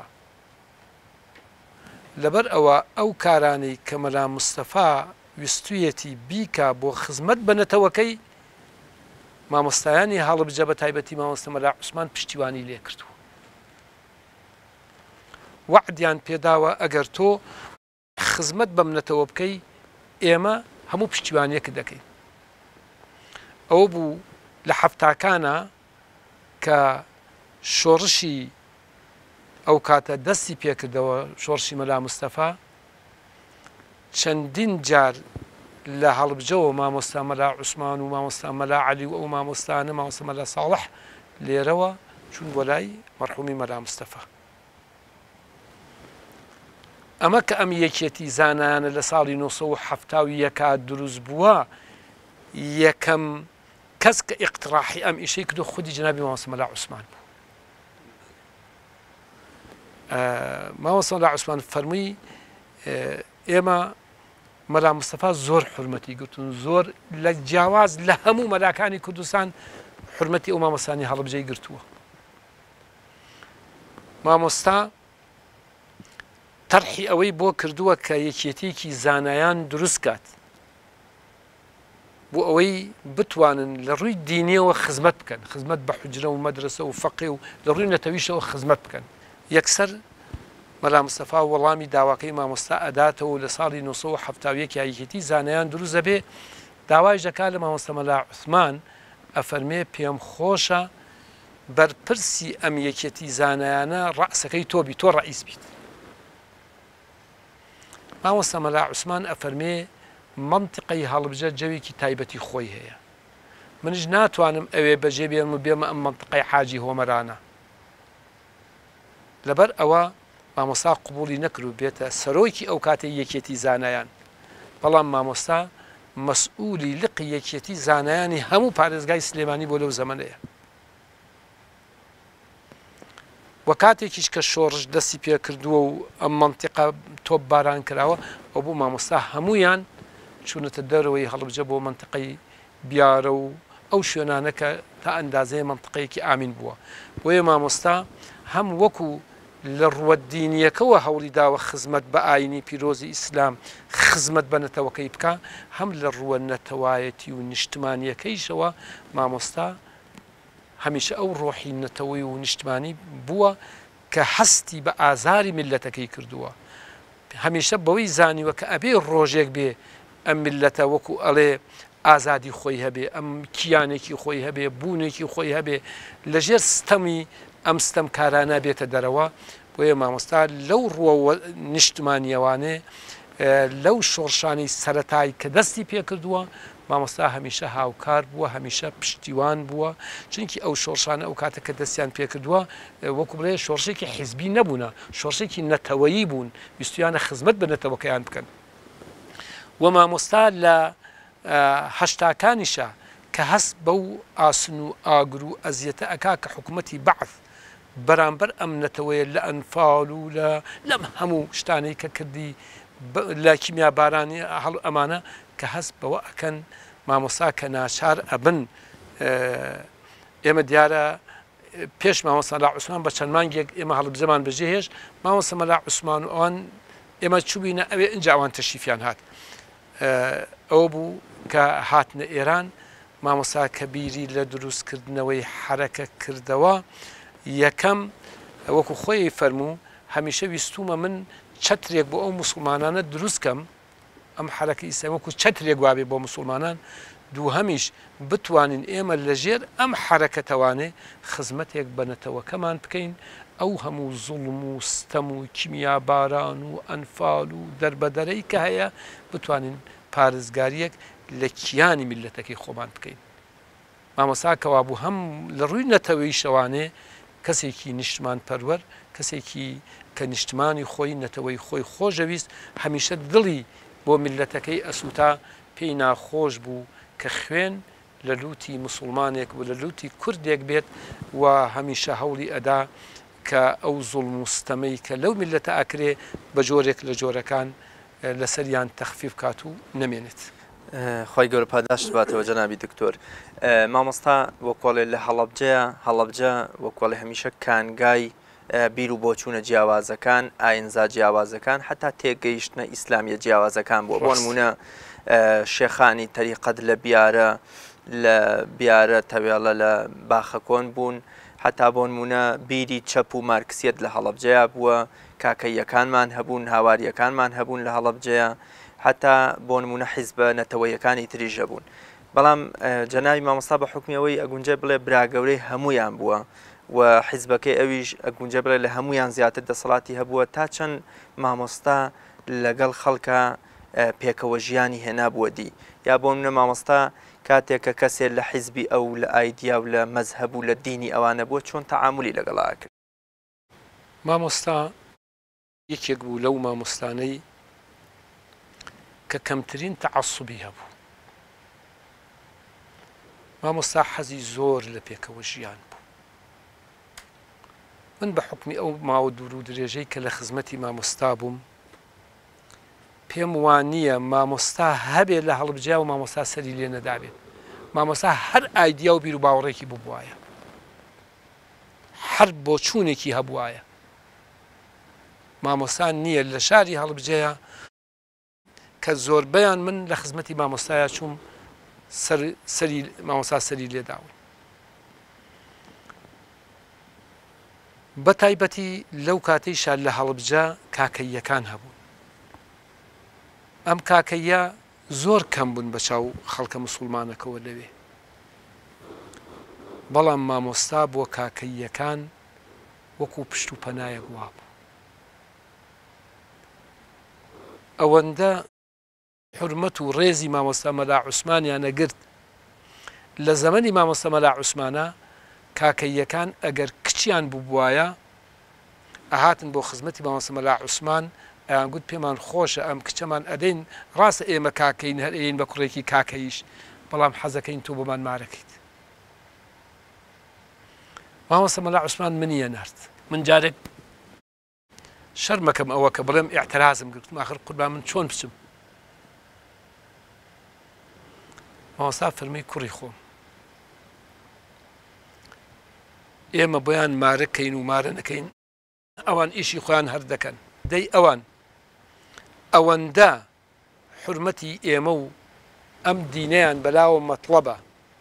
لەبەر ئەوە ئەو کارانەی کە مەلا مستەفا ویستویەتی بیکە بۆ خزمەت بەنەتەوەکەی مامۆستایانی هەڵبجە بە تایبەتی مامۆستا مەلا عوسمان پشتیوانی لێ کردووە وعدیان پێداوە ئەگەر تۆ خزمەت بە منەتەوە بکەی ئێمە هەموو پشتیوانیەکە دەکەین ئەوە بوو لە حەفتاکانە کە شۆڕشی ئەو کاتە دەستی پێکردەوە شۆڕشی مەلا مستەفا چەندین جار لە هەڵبجەوە مامۆستا مەلا عوسمان و مامۆستا مەلا عەلی و ئەو مامۆستانە مامۆستا مەلا ساڵح لێرەوە چون بۆ لای مەرحومی مەلا مستەفا. ئەمە کە ئەم یەکێتی زانایانە لە ساڵی نۆ سەد و هەفتاد و یەک دروست بووە، یەکەم کەس کە ئیقتراحی ئەم ئیشەی کردو خودی جەنابی مامۆستا مەلا عوسمان بوو. مامۆستا مەلا عوسمان فەرمووی ئێمە مەلا مستەفا زۆر حورمەتی گرتون، زۆر لە جیاواز لە هەموو مەلاکانی کوردستان حورمەتی ئەو مامۆستانی هەڵبجەی گرتووە. مامۆستا تەرحی ئەوەی بۆ کردووە کە یەکێتێکی زانایان دروست کات بۆ ئەوەی بتوانن لە ڕووی دینیەوە خزمەت بکەن، خزمەت بە حوجرە و مەدرسە و فەقێ و لە ڕووی نەتەویشەوە خزمەت بکەن. یەکسەر مەلا مستەفا وەڵامی داواکەی مامۆستا ئەداتەوە لە ساڵی نۆ سەد و هەفتاد و یەک یەکێتی زانایان دروست دەبێ، داوای دەکات لە مامۆستا مەلا عوسمان ئەفەرمێ پێم خۆشە بەرپرسی ئەم یەکێتی زانایانە ڕەئسەکەی تۆ بی، تۆ ڕەئیس بیت. مامۆستا مەلا عوسمان ئەفەرمێ منتیقەی هەڵبجە جەوێکی تایبەتی خۆی هەیە، منش ناتوانم ئەوێ بەجێ بێم و بێمە ئەم منتیقەی حاجی هۆمەرانە. لەبەر ئەوە مامۆستا قبوڵی نەکرد بێتە سەرۆکی ئەو کاتەی یەکێتی زانایان، بەڵام مامۆستا مەسئولی لقی یەکێتی زانایانی هەموو پارێزگای سلێمانی بۆ لەو زەمانەیە. وە کاتێکیش کە شۆڕش دەستی پێ کردووە و ئەم منتیقە تۆپ باران کراوە، ئەو بوو مامۆستا هەمویان چوونەتە دەرەوەی هەڵبجە بۆ منتیقەی بیارە و ئەو شوێنانە کە تا ئەندازەیە منتیقەیەکی ئامین بووە. بۆیە مامۆستا هەم وەکو لە ڕووە دینیەکەوە هەوڵی داوە خزمەت بە ئاینی پیرۆزی ئیسلام خزمەت بە نەتەوەکەی بکە، هەم لە ڕووە نەتەوایەتی و نیشتمانیەکەیشەوە مامۆستا هەمیشە ئەو ڕۆحی نەتەوەی و نیشتمانی بووە کە هەستی بە ئازاری میلەتەکەی کردووە. هەمیشە بەوەی زانیوە کە ئەبێ ڕۆژێک بێ ئەم میلەتە وەکو ئەڵێ ئازادی خۆی هەبێ، ئەم کیانێکی خۆی هەبێ، بوونێکی خۆی هەبێ، لەژێر ستەمی ئەم ستەم کارانە بێتە دەرەوە. بۆیە مامۆستا لەو ڕووە نیشتمانیەوانێ لەو شۆڕشانی سەرەتایی کە دەستی پێ کردووە، مامۆستا هەمیشە هاوکار بووە، هەمیشە پشتیوان بووە، چونکی ئەو شۆڕشانە ئەو کاتە کە دەستیان پێ کردووە وەکو بڵێ شۆڕشێکی حیزبی نەبوونە، شۆڕشێکی نەتەوەیی بوون، ویستیانە خزمەت بە نەتەوەکەیان بکەن. و مامۆستا لە هەشتاکانیشە کە هەست بەو ئاسن و ئاگر و ئەزیەتە ئەکا کە حکوومەتی بەعث بەرامبەر ئەم نەتەوەیە لە ئەنفاڵ و لە لەم هەموو شتانەی کە کردی لە کیمیا بارانی هەڵ ئەمانە کە هەست بەوە ئەکەن مامۆستا کە ناچار ئەبن. ئێمە دیارە پێش مامۆستا مەلا عوسمان بە چەند مانگێک ئێمە هەڵبجەمان بەجێهێش، مامۆستا مەلا عوسمان و ئەوان ئێمە چوبینە ئەوێ ئەنج ئەوان تەشریفیان هات. ئەوە بوو کە هاتنە ئێران، مامۆستا کە بیری لە دروستکردنەوەی حرەکە کردەوە. یەکەم وەکو خۆی فەرموو هەمیشە ویستومە من چەترێک بۆ ئەو موسڵمانانە دروستکەم، ئەم حرەکە ئیسلامی وەکو چەترێک وابێ بۆ موسڵمانان. دوو هەمیش بتوانین ئێمە لەژێر ئەم حرەکەتەوانێ خزمەتێک بە نەتەوەکەمان بکەین، ئەو هەموو زوڵم و ستەم و کیمیا باران و ئەنفال و دەربەدەرەی کە هەیە بتوانین پارێزگاریەک لە کیانی میلەتەکەی خۆمان بکەین. مامۆستا کەوا بوو هەم لە ڕووی نەتەوەی شەوانێ کەسێکی نیشتمان پەروەر، کەسێکی کە نیشتمانی خۆی نەتەوەی خۆی خۆشەویست، هەمیشە دڵی بۆ میلەتەکەی ئەسووتا پێی ناخۆش بوو کە خوێن لە لوتی مسلمانێک و لە لوتی کوردێک بێت و هەمیشە هەوڵی ئەدا کە ئەو زوڵم و ستەمەی کە لەو میلەتە ئاکرێ بە جۆرێک لە جۆرەکان لەسەریان تەخفیف کات و نەمێنێت. خۆی گەورە پاداشت باتەوە جەنابی دکتۆر. مامۆستا وەکوڵێ لە هەڵەبجەیە، هەڵەبجە وەکوڵێ هەمیشە کانگای بیر و بۆچوونە جیاوازەکان، ئاینزا جیاوازەکان، حتا تێگەیشتنە ئیسلامیە جیاوازەکان بووە. بۆ نمونە شێخانی تەریقەت لە بیارە لە بیارە تەوێڵە لە باخەکۆن بوون، حتا بۆ نمونە بیری چەپ و مارکسیەت لە هەڵەبجەیە بووە، کاکەیەکانمان هەبوون، هاواریەکانمان هەبوون لە هەڵەبجەیە، حتا بۆ نمونە حیزبە نەتەوەیەکانی تریژە بوون. بەڵام جەنابی مامۆستا بە حکمیەوەی ئەگونجێ بڵێ براگەورەی هەمویان بووە و حیزبەکەی ئەویش ئەگونجێ بڵێ لە هەمویان زیاتر دەسەڵاتی هەبووە، تا چەند مامۆستا لەگەڵ خەڵکە پێکەوە ژیانی هێنا بووە دی یا بۆ منە مامۆستا کاتێک کە کەسێک لە حیزبی ئەو لە ئایدیا و لە مەزهەب و لە دینی ئەوانە بووە چۆن تەعاملی لەگەڵا کرد مامۆستا یەکێک بوو لەو مامۆستانەی کە کەمترین تەعەسوبی هەبوو مامۆستا حەزی زۆر لە پێکەوە ژیان بوو من بە حکمی ئەو ماوە دوور و درێژەی کە لە خزمەتی مامۆستا بووم پێم وانییە مامۆستا هەبێت لە هەڵبجیا و مامۆستا سەری لێ نەدابێت مامۆستا هەر ئایدیا و بیر و باوەڕێکی ببوایە هەر بۆ چوونێکی هەبوایە مامۆستا نییە لە شاری هەڵبجەیە کە زۆربەیان من لە خزمەتی مامۆستایە چووم سەری مامۆستا سەری لێداون بە تایبەتی لەو کاتەیشا لە هەڵبجە کاکەیەکان هەبوو ئەم کاکەیە زۆر کەم بوون بە چاو خەڵکە موسڵمانەکەوە لەوێ بەڵام مامۆستا بۆ کاکەیەکان وەکو پشت و پەنایەک وا بوو ئەوەندە حرمەت و ڕێزی مامۆستا مەلا عوسمانیان نەگرت لە زەمەنی مامۆستا مەلا عوسمانە کاکەیەکان ئەگەر کچیان بووبوایە ئەهاتن بۆ خزمەتی مامۆستا مەلا عوسمان ئەیان گوت پێمان خۆشە ئەم کچەمان ئەدەین ڕاستە ئێمە کاکەین هەر ئێین بە کوڕێکی کاکەیش بەڵام حەزەکەین تۆ بۆمان مارەکەیت مامۆستا مەلا عوسمان منیە نارد من جارێک شەرمەکەم ئەوە کە بڵێم ئیعترازم گرتم ئاخر قوربان من چۆن بچم مامۆستا فەرمووی کوڕی خۆم ئێمە بۆیان مارەکەین و مارە نەکەین ئەوان ئیشی خۆیان هەر دەکەن دەی ئەوان ئەوەندە حرمەتی ئێمە و ئەم دینەیان بەلاوە مەطلەبە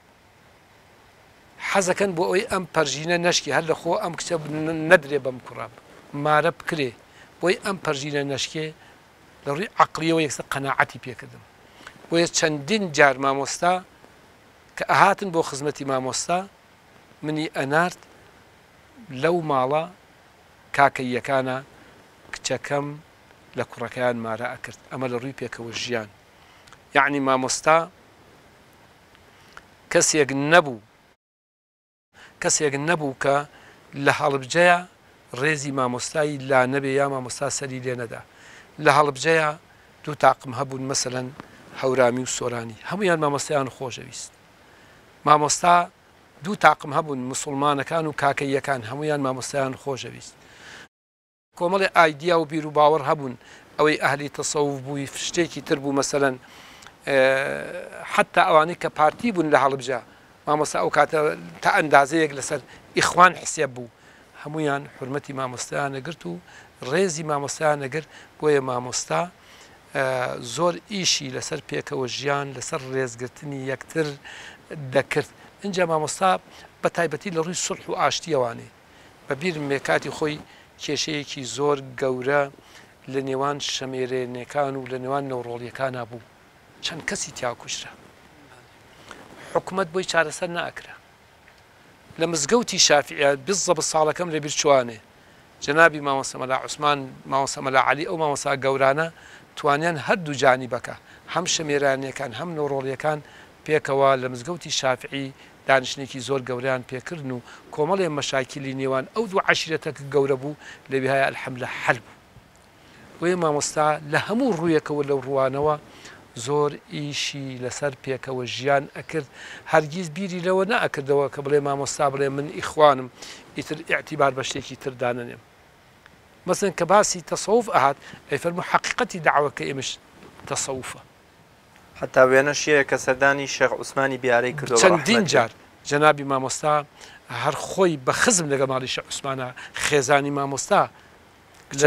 حەزەکەن بۆ ئەوەی ئەم پەرژینە نەشکی هەر لە خۆ ئەم کچە نەدرێ بەم کوڕاب مارە بکرێ بۆی ئەم پەرژینە نەشکێ لە ڕووی عەقلیەوە یەکسەر قەناعەتی پێکردم بۆیە چەندین جار مامۆستا کە ئەهاتن بۆ خزمەتی مامۆستا منی ئەنارد لەو ماڵە کاکەیەکانە کچەکەم لە کوڕەکەیان مارە ئەکرد ئەمە لە ڕووی پێکەوە ژیان یعنی مامۆستا کەسێک نەبوو کەسێک نەبوو کە لە هەڵبجەیە ڕێزی مامۆستایی لا نەبێ یا مامۆستا سەری لێ نەدا لە هەڵبجەیە دوو تاقم هەبوون مەسەلەن هەورامی و سۆرانی هەمویان مامۆستایان خۆشەویست مامۆستا دوو تاقم هەبوون موسڵمانەکان و کاکەیەکان هەمویان مامۆستایان خۆشەویست کۆمەڵی ئایدیا و بیر و باوەڕ هەبوون ئەوەی ئەهلی تەسەوف بووی شتێکی تر بوو مەسەلەن حتا ئەوانەی کە پارتی بوون لە هەڵبجە مامۆستا ئەو کاتە تا ئەندازەیەک لەسەر ئیخوان حسێب بوو هەمویان حرمەتی مامۆستایان نەگرت و ڕێزی مامۆستایان نەگرت بۆیە مامۆستا زۆر ئیشی لەسەر پێکەوە ژیان لەسەر ڕێزگرتنی یەکتر دەکرد اینجا مامۆستا بە تایبەتی لە ڕووی سولح و ئاشتیەوانێ بەبیرم مێ کاتی خۆی کێشەیەکی زۆر گەورە لە نێوان شەمێرێنەکان و لە نێوان نەوڕۆڵیەکانە بوو چەند کەسی تیا کوژرا حکومەت بۆی چارەسەر ناکرا لە مزگەوتی شافعیە بزە بە ساڵەکەم لە بیرچوانێ جەنابی مامۆستا مەلا عوسمان مامۆستا مەلا عەلی ئەو مامۆستا گەورانە توانیان هەردوو جانی بکە هەم شەمێرانیەکان هەم نەوڕۆڵیەکان پێکەوە لە مزگەوتی شافعی دانیشتێکی زۆر گەوریان پێکردن و کۆمەڵێ مەشاکیلی نێوان ئەو دوو عەشیرەتەکە گەورە بوو لەوێهای ئەلحەمدولە حەل بوو بۆیە مامۆستا لە هەموو ڕوویەکەوە لەو ڕوانەوە زۆر ئیشی لەسەر پێکەوە ژیان ئەکرد هەرگیز بیری لەوە نەئەکردەوە کە بڵێ مامۆستا بڵێ من ئیخوانم ئیتر ئیعتیبار بە شتێکی تر دانەنێم مەسەڵەن کە باسی تەسەوف ئەهات ئەیفەرموو حەقیقەتی داعوەکە ئێمەش تەسەوفە حتا وێنەشیەیە کە سەردانی شێخ عوسمانی بیارەی کردو چەندین جار جەنابی مامۆستا هەر خۆی بە خزم لەگە ماڵی شێخ عوسمانە خێزانی مامۆستا لە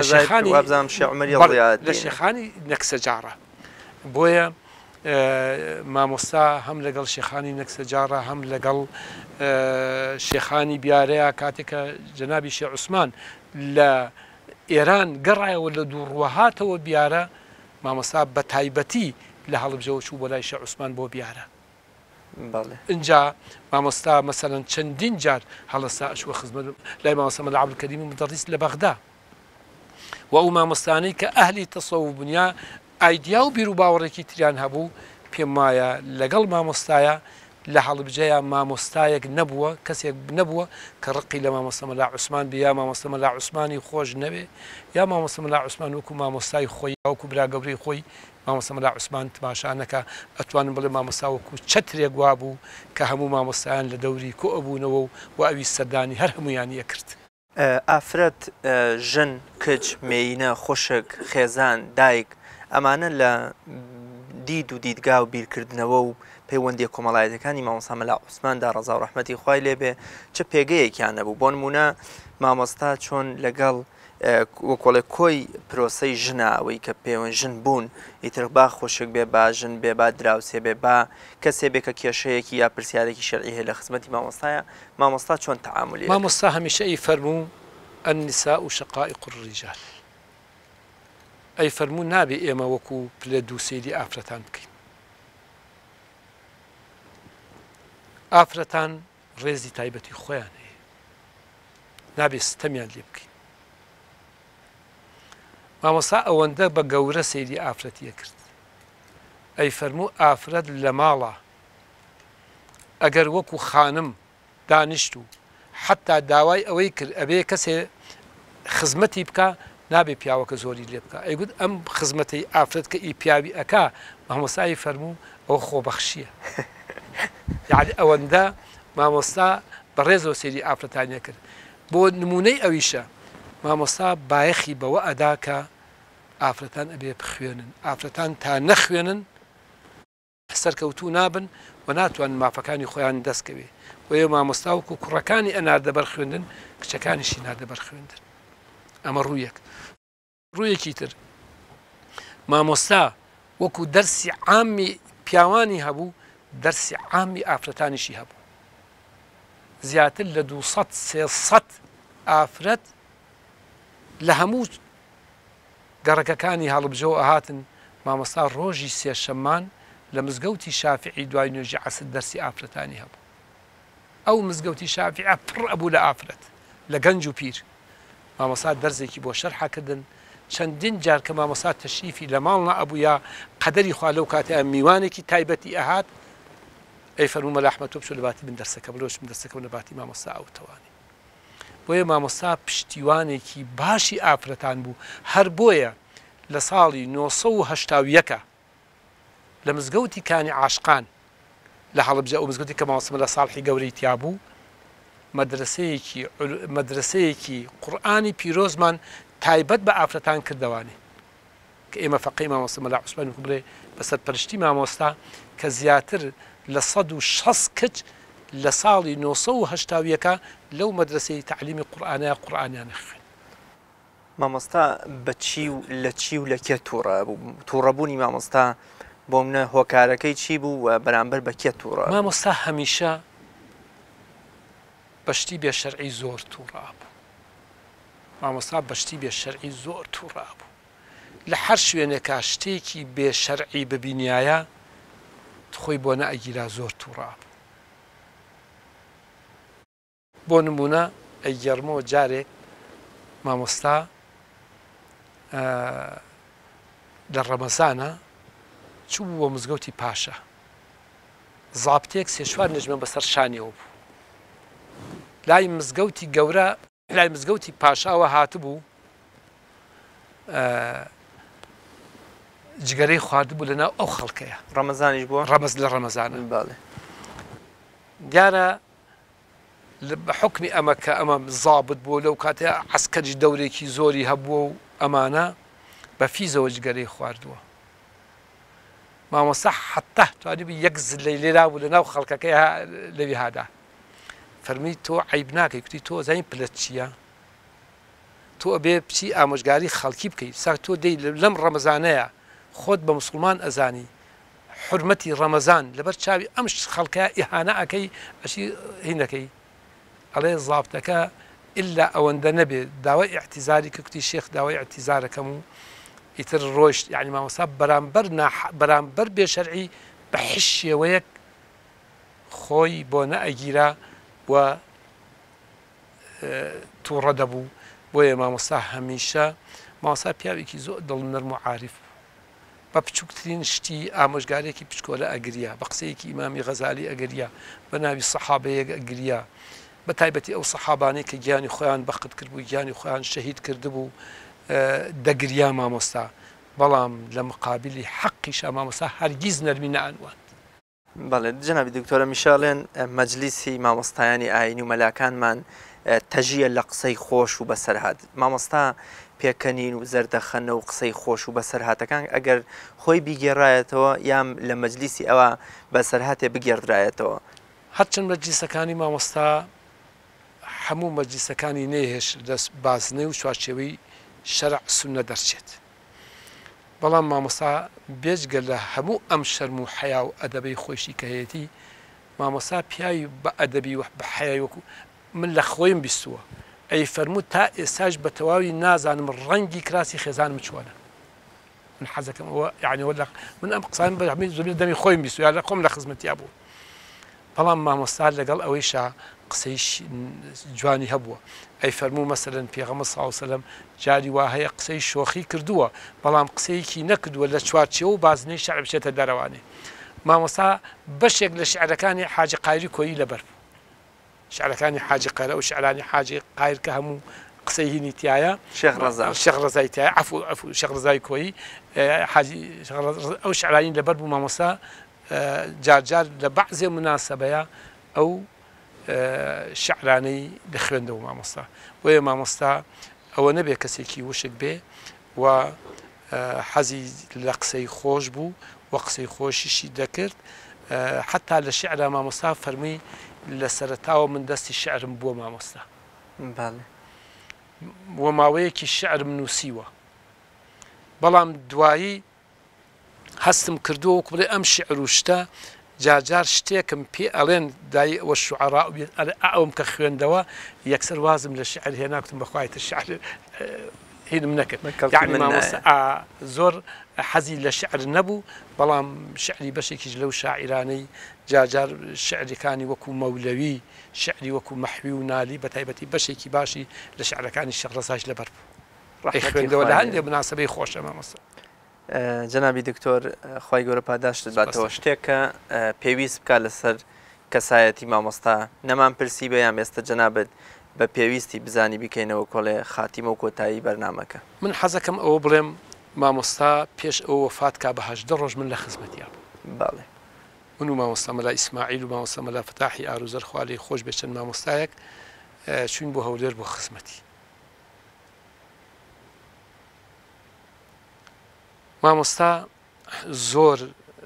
شێخانی نەکسەجارە بۆیە مامۆستا هەم لەگەڵ شێخانی نەکسەجارە هەم لەگەڵ شێخانی بیارەیە کاتێکە جەنابی شێخ عوسمان لە ئێران گەڕایەوە لە دوو ڕوەهاتەوە بیارە مامۆستا بە تایبەتی لە هەڵبجەوە چوو بۆ لای شێخ عوسمان بۆ بیارە اینجا مامۆستا مەسەلەن چەندین جار هەڵەستا ئەچووە خزمەت لای مامۆستا مەلا عەبدولکەریم مدەڕیس لە بەغدا و ئەو مامۆستانەی کە ئەهلی تەسەوف بوونیا ئایدیا و بیر و باوەڕێکی تریان هەبوو پێم وایە لەگەڵ مامۆستایە لە هەڵبجەیە مامۆستایەک نەبووە کەسێک نەبووە کە ڕقی لە مامۆستا مەلا عوسمان بێ یا مامۆستا مەلا عوسمانی خۆش نەبێ یا مامۆستا مەلا عوسمان وەکو مامۆستای خۆی وەکو برا گەورەی خۆی مامۆستا مەلا عوسمان تماشانەکە ئەتوانم بڵێ مامۆستا وەکو چەترێک وا بوو کە هەموو مامۆستایان لە دەوری کۆ ئەبوونەوە و ئەوی سەردانی هەر هەمویان یە کرد. ئافرەت ژن کچ مێینە خوشک خێزان دایک ئەمانە لە دید و دیدگا و بیرکردنەوە و پەیوەندی کۆمەڵایەتەکانی مامۆستا مەلا عوسماندا ڕەزا و ڕەحمەتی خوای لێبێ چه پێگەیەکیان نەبوو. بۆ نمونە مامۆستا چۆن لەگەڵ وەکۆڵێ کۆی پرۆسەی ژنە ئەوەی کە پێوەن ژن بوون ئیتر با خۆشک بێ با ژن بێ با دراوسێ بێ با کەسێ بێ کە کێشەیەکی یا پرسیارێکی شەرعی هەیە لە خزمەتی مامۆستایە مامۆستا چۆن تەعاملی مامۆستا هەمیشە ئەی فەرموو النساء شقائق الرجال ئەی فەرموو نابێ ئێمە وەکو پلە دوو سەیری ئافرەتان بکەین. ئافرەتان ڕێزی تایبەتی خۆیان هەیە نابێ ستەمیان لێ بکەین. مامۆستا ئەوەندە بە گەورە سەیری ئافرەتیە کرد ئەی فەرموو ئافرەت لە ماڵە ئەگەر وەکو خانم دانیشت و حتا داوای ئەوەی کرد ئەبێ کەسێ خزمەتی بکە نابێ پیاوەکە زۆری لێ بکە ئەیگوت ئەم خزمەتەی ئافرەت کە ئی پیاوی ئەکا مامۆستای فەرموو ئەوە خۆبەخشیە. یعنی ئەوەندە مامۆستا بەڕێزەوە سەیری ئافرەتانیە کرد. بۆ نمونەی ئەویشە مامۆستا بایەخی بەوە ئەدا کە ئافرەتان ئەبێ بخوێنن ئافرەتان تا نەخوێنن سەرکەوتوو نابن و ناتوانن مافەکانی خۆیان دەستکەوێ وەیە مامۆستا وەکو کوڕەکانی ئەناردە بەر خوێندن کچەکانیشی ناردە بەر خوێندن. ئەمە ڕوویەک. ڕوویەکی تر مامۆستا وەکو دەرسی عامی پیاوانی هەبوو دەرسی عامی ئافرەتانیشی هەبوو. زیاتر لە دووسەد سێسەد ئافرەت لە هەموو گەڕەکەکانی هەڵبجەوە ئەهاتن مامۆستا ڕۆژی سێشەممان لە مزگەوتی شافعی دوای نوێژی عەسر دەرسی ئافرەتانی هەبوو. ئەو مزگەوتی شافعە پڕ ئەبوو لە ئافرەت لە گەنج و پیر. مامۆستا دەرزێکی بۆ شەرحەکردن چەندین جار کە مامۆستا تەشریفی لە ماڵ نەئەبوو یا قەدەری خوا لەو کاتەیە میوانێکی تایبەتی ئەهات ئەی فەرموو مەلا ئەحمەد تۆ بچۆ لە باتی من دەرسەکە بڵۆش من دەرسەکەم لە باتی مامۆستا ئەوتەوانی. بۆیە مامۆستا پشتیوانێکی باشی ئافرەتان بوو. هەر بۆیە لە ساڵی نۆ سەد و هەشتا و یەکە لە مزگەوتی کانی عاشقان لە هەڵبجە ئەو مزگەوتی کە مامۆستا لە ساڵحی گەورەی تیابوو مەدرسەیەکی مەدرسەیەکی قورئانی پیرۆزمان تایبەت بە ئافرەتان کردەوانێ کە ئێمە فەقەی مامۆستا مەلا عوسمان بڵێ بەسەر پەرشتی مامۆستا کە زیاتر لە سەد و شەست کچ لە ساڵی نۆ سەد و هەشتا و یەکە لەو مەدرسەی تعلیمی قورئانەیە قورئانیان خوێن. مامۆستا بە چی و لە چی و لە کێ تووڕە بوو؟ تووڕەبوونی مامۆستا بۆ منە هۆکارەکەی چی بوو و بەرامبەر بە کێ تووڕە؟ مامۆستا هەمیشە بەشتی بێ شەرعی زۆر تووڕە بوو. مامۆستا بەشتی بێ شەرعی زۆر تووڕە بوو. لە هەر شوێنێکە شتێکی بێ شەرعی ببینایە خۆی بۆ نەئەگیرا زۆر تووڕە بوو. بۆ نمونە ئەیگەڕمەوە جارێک مامۆستا لە ڕەمەزانە چوو بۆ مزگەوتی پاشا زابتێک سێ چوار نەجمە بەسەر شانیەوە بوو. لای مزگەوتی گەورە لای مزگەوتی پاشاوە هاتبوو جگەرەی خواردبوو لەناو ئەو خەڵکەیە. ڕەمەزانیش بووە؟ ڕەمەز لە ڕەمەزانە. باڵێ دیارە بە حکمی ئەمە کە ئەمە زابت بوو لەو کاتەیە عەسکەریش دەورێکی زۆری هەبووە و ئەمانە بە فیزەوە جگەرەی خواردووە. مامۆستا حەتا توانیبی یەک زلەی لێرا بوو لەناو خەڵکەکەی لەوی هادا. فەرمی تۆ عیب ناکەی کوتی تۆ زانین پلەت چییە؟ تۆ ئەبێ بچی ئامۆژگاری خەڵکی بکەیت. ساک تۆ دەی لەم ڕەمەزانەیە خۆت بە موسڵمان ئەزانی حرمەتی ڕەمەزان لەبەر چاوی ئەم خەڵکە ئیهانە ئەەکەی ئەشی هینەکەی. ئەڵێ زابتەکە ئللا ئەوەندە نەبێت داوای ئیعتیزاری کە کوتی شێخ داوای ئیعتیزارەکەم و ئیتر ڕۆیشت یعنی مامۆستا بەرامبەر بەرامبەر بێ شەرعی بە هیچ شێوەیەک خۆی بۆ نەئەگیرا و تووڕە دەبوو. بۆیە مامۆستا هەمیشە مامۆستا پیاوێکی زۆر دڵ نەرم و عاریف بە بچووکترین شتی ئامۆژگارێکی پچکۆلە ئەگریا بە قسەیەکی ئیمامی غەزالی ئەگریا بە ناوی سەحابەیەک ئەگریا بە تایبەتی ئەو سەحابانەی کە گیانی خۆیان بەخت کرد بوو گیانی خۆیان شەهید کردبوو دەگریا مامۆستا بەڵام لە مقابلی حەقیشا مامۆستا هەرگیز نەرمی نەئەنوان. بەڵێ جەنابی دکتۆرە میشاڵێن مەجلیسی مامۆستایانی ئاینی و مەلاکانمان تەژیە لە قسەی خۆش و بەسەرهات مامۆستا پێکەنین و زەردەخەنە و قسەی خۆش و بەسەرهاتەکان ئەگەر خۆی بیگێڕایەتەوە یام لە مەجلیسی ئەوە بەسەرهاتێ بگێڕدرایەتەوە. هەرچەند مەجلیسەکانی مامۆستا هەموو مەجلیسەکانی نەیهێش دەست بازنەی و چوارچێوەی شەرع سونە دەرچێت بەڵام مامۆستا بێجگە لە هەموو ئەم شەرم و حیا و ئەدەبەی خۆشی کە هەیەی مامۆستا پیاوی بە ئەدەبی و بە حیای وەکو من لە خۆیم بیستووە ئەی فەرموو تا ئێستاش بە تەواوی نازانم ڕەنگی کراسی خێزانم چۆنە من حەزەکەم ئەوە یعنی وەلا من ئەم قسان بە هەمووی زۆر دەمی خۆیم بیستووە یا لە خۆم لە خزمەتیا بوو بەڵام مامۆستا لەگەڵ ئەوەیشا قسەی جوانی هەبووە ئەی فەرموو مەسەلەن پێغەمبەر صلی الله علیه و سەلەم جاری وا هەیە قسەی شۆخی کردووە بەڵام قسەیەکی نەکردووە لە چوارچێوە و بازنەی شەعر بچێتە دەرەوانێ مامۆستا بەشێک لە شعرەکانی حاجی قایری کۆیی لەبەر بوو شعرەکانی حاجی قایرە و شعرانی حاجی قایر کە هەموو قسەی هینی تایە شێخ ڕەزا شێخ ڕەزای تایە عەفو عەفو شێخ ڕەزای کۆیی حاجی ئەو شعرانی لەبەر بوو مامۆستا جار جار لە بەعزێ مناسەبەیە ئەو شعرانەی دەخوێندەوە مامۆستا وەیە مامۆستا ئەوە نەبێ کەسێکی وشک بێ و حەزی لە قسەی خۆش بوو و قسەی خۆشیشی دەکرد حتا لە شعرا مامۆستا فەرمووی لە سەرەتاوە من دەستی شعرم بووە مامۆستا وە ماوەیەکی شعرم نووسیوە بەڵام دوایی هەستم کردووە وەکو بڵێ ئەم شعر و شتە جارجار شتێکم پێ ئەڵێن دای ئەوە شوعەڕا ئەوم کە خوێندەوە یەکسەر وازم لە شعر هێناکتم بەخوایتە شعر هینم نەکرد یعنی مامۆستا زۆر حەزی لە شعر نەبوو بەڵام شعری بەشێکیش لەو شاعرانەی جارجار شعرەکانی وەکو مەولەوی شعری وەکو مەحوی و نالی بە تایبەتی بەشێکی باشی لە شعرەکانی شێخ ڕەزاش لەبەر بوو خوێندەوە لە هەندێک مناسبەی خۆشە مامۆستا. جەنابی دکتۆر خی گەورە پاداشت باتەوە شتێک کە پێویست بکات لەسەر کەسایەتی مامۆستا نەمان پرسی بە یان ئێستا جەنابەت بە پێویستی بزانی بکەینەوە کۆڵێ خاتیمە و کۆتایی بەرنامەکە. من حەزەکەم ئەوە بڵێم مامۆستا پێش ئەو وەفات کا بە هەژدە ڕۆژ من لە خزمەتیا بوو. باڵێ من و مامۆستا مەلا ئیسماعیل و مامۆستا مەلا فتاحی ئارۆزەر خوا لێی خۆش بێ چەند مامۆستایەک چوین بۆ هەولێر بۆ خزمەتی. مامۆستا زۆر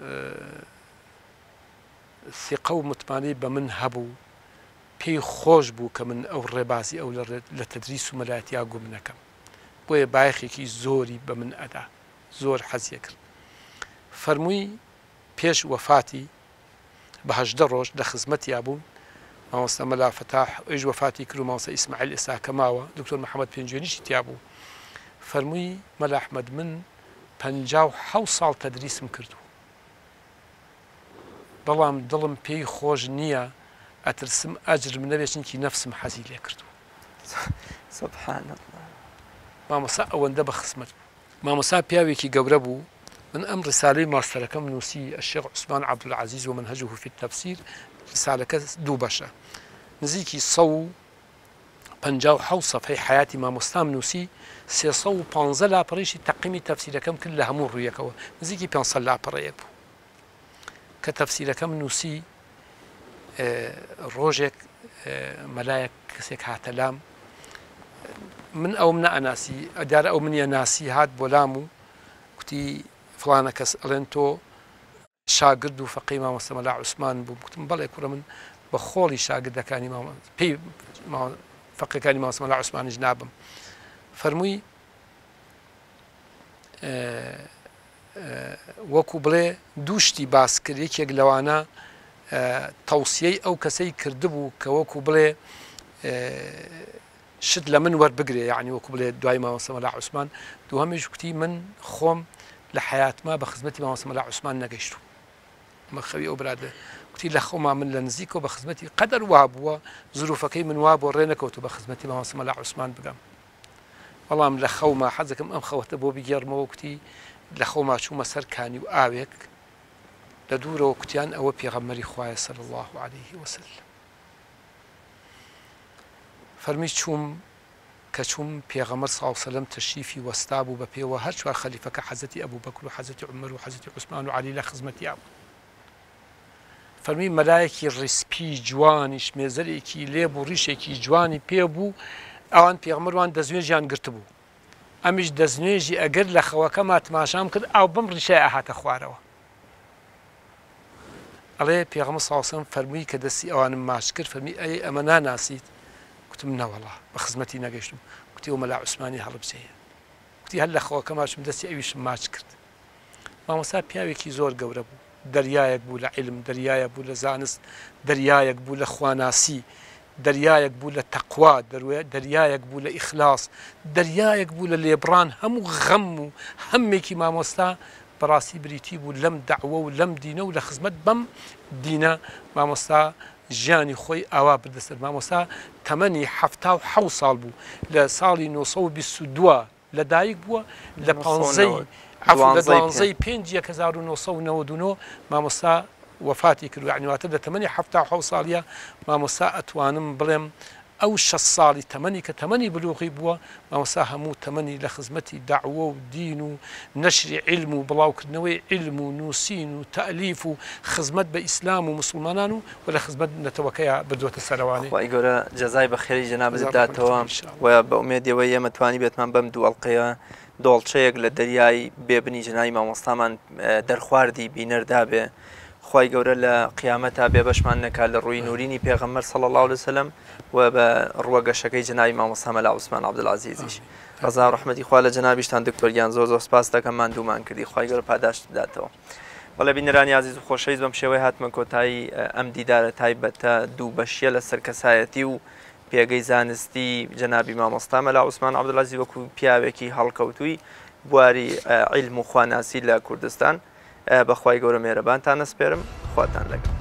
ثقە و متمانەی بە من هەبوو پێی خۆش بوو کە من ئەو ڕێبازی ئەو لە تەدریس و مەلایەتیا گوم نەکەم بۆیە بایەخێکی زۆری بە من ئەدا زۆر حەزیە کرد فەرمووی پێش وەفاتی بە هەژدە ڕۆژ لە خزمەتیا بوون مامۆستا مەلا فتاح ئەویش وەفاتی کرد و مامۆستا ئیسماعیل ئێستا کە ماوە دکتۆر محەممەد پێنجێنیشی تیا بوو فەرمووی مەلا ئەحمەد من پەنجا و حەوت ساڵ تەدریسم کردو بەڵام دڵم پێی خۆش نییە ئەترسم ئەجرم نەبێت چونکی نەفسم حەزی لێ کردو. سوبحان الله. مامۆستا ئەوەندە بە خزمەت مامۆستا پیاوێکی گەورە بوو من ئەم ڕسالەی ماستەرەکەم نووسی الشێخ عوسمان عەبدولعەزیز و منهجه فی التەفسیر رسالەکە دوو بەشە نزیکی سە و پەنجا و حەوت سەفحەی حیاتی مامۆستام نووسی سێسە و پانزە لاپەڕەیشی تەقیمی تەفسیرەکەم کرد لە هەموو ڕوویەکەوە نزیکی پێنجسەد لاپەڕەیەک بوو کە تەفسیرەکەم نووسی ڕۆژێک مەلایەک کەسێک هاتە لام من ئەوم نەئەناسی ئەدارە ئەو منیە ناسی هات بۆ لام و کوتی فڵانە کەس ئەڵێن تۆ شاگرد و فەقی مامۆستا مەلا عوسمان بوو گوتم بەڵێ کوڕە من بە خۆڵی شاگردەکانی پێی فەقیەکانی مامۆستا مەلا عوسمانیش نابم فەرمووی وەکو بڵێ دووشتی باس کرد یەکێک لەوانە تەوسیەی ئەو کەسەی کردبوو کە وەکو بڵێ شت لە من وەربگرێ یعنی وەکو بڵێ دوای مامۆستا مەلا عوسمان دووهەمیش کوتی من خۆم لە حیاتما بە خزمەتی مامۆستا مەلا عوسمان نەگەیشتووە مەخەوی ئەو برادە کوتی لە خۆما من لە نزیکەوە بە خزمەتی قەدەر وا بووە زروفەکەی من وا بۆ ڕێ نەکەوتو بە خزمەتی مامۆستا مەلا عوسمان بگەم بەڵام لە خەوما حەزەکەم ئەم خەوەتە بۆ بگێڕمەوە کوتی لە خۆما چوومە سەر کانی و ئاوێک لە دوورەوە کوتیان ئەوە پێغەمبەری خوایە صلی الله عليه وسلم. فەرمی چووم کە چووم پێغەمبەر صلی الله علیه و سلم تەشریفی وەستا بوو بە پێوە هەر چوار خەلیفەکە حەزەتی ئەبوو بەکر و حەزەتی عومەر و حەزەتی عوسمان و عەلی لە خزمەتی ئەو. فەرمی مەلایەکی ڕیسپی جوانی شمێزەرێکی لێب و ڕیشێکی جوانی پێ بوو ئەوان پێغەمبەروان دەستنوێژیان گرت بوو. ئەمیش دەستنوێژی ئەگەر لە خەوەکەما تماشام کرد ئەو بەم ڕیشای ئاهاتە خوارەوە. ئەڵێ پێغەمبەر صلی الله علیه و سلم فەرمووی کە دەستی ئەوانم ماچ کرد فەرمی ئەی ئەمە ناناسیت؟ کوتم نەوەڵا بە خزمەتی نەگەیشتم. کوتی ومەلا عوسمانی هەڵبجێیە. کوتی هەر لە خەوەکەما چوم دەستی ئەویشم ماچ کرد. مامۆستا پیاوێکی زۆر گەورە بوو. دەریایەک بوو لە عیلم، دەریایەک بوو لە زانست، دەریایەک بوو لە خواناسی، دەریایەک بوو لە تەقوا، دەریایەک بوو لە ئیخلاص، دەریایەک بوو لە لێبڕان هەموو غەم و هەمێکی مامۆستا بەڕاستی بریتی بوو لەم دەعوە و لەم دینە و لە خزمەت بەم دینە مامۆستا ژیانی خۆی ئاوا بردەسەر. مامۆستا تەمەنی حەفتا و حەوت ساڵ بوو لە ساڵی نۆ سەد و بیست و دوو لەدایک بووە لە پانزەی لە دوانزەی پێنج یەک هەزار و نۆ سەد و نەوەد و نۆ مامۆستا وەفاتی کرد. یعنیواتە لە تەمەنی حەفتا و حەوت ساڵیە مامۆستا ئەتوانم بڵێم ئەو شەش ساڵی تەمەنی کە تەمەنی بلوغی بووە مامۆستا هەموو تەمەنی لە خزمەتی دەعوە و دین و نەشری عیلم و بڵاوکردنەوەی عیلم و نووسین و تەئلیف و خزمەت بە ئیسلام و مسلمانان و و لە خزمەت نەتەوەکەیە بردووەتە سەروانێ. خوای گەورە جەزای بەخێری جەنابەت بداتەوە و بە ئومێدیەوەی ئێمە توانی بێتمان بەم دوو ئەڵقەیە دۆڵچەیەک لە دەریای بێبنی جنایی مامۆستامان دەرخواردی بینەردا بێ. خوای گەورە لە قیامەتا بێ بەشمان نەکات لە ڕووی نورینی پێغەمبەر صلی الله علیه وسلم و بە ڕووەگەشەکەی جنایی مامۆستا مەلا عوسمان عەبدولعەزیزیش. ڕەزا و ڕەحمەتی خوا لە جەنابیشتان دکتۆر زۆر زۆر سپاس دەکەم ماندوومان کردی. خوای گەورە پاداش بداتەوە. بەڵێ بینەرانی عەزیز و خۆشەویست بەم شێوەیە هاتمە کۆتایی ئەم دیدارە تایبەتە دوو بەشیە لەسەر کەسایەتی و پێگەی زانستی جەنابی مامۆستا مەلا عوسمان عەبدولعەزیز وەکو پیاوێکی هەڵکەوتووی بواری عیلم و خواناسی لە کوردستان. بەخوای گەورە مێرەبانتان ئەسپێرم. خواتان لەگەڵ.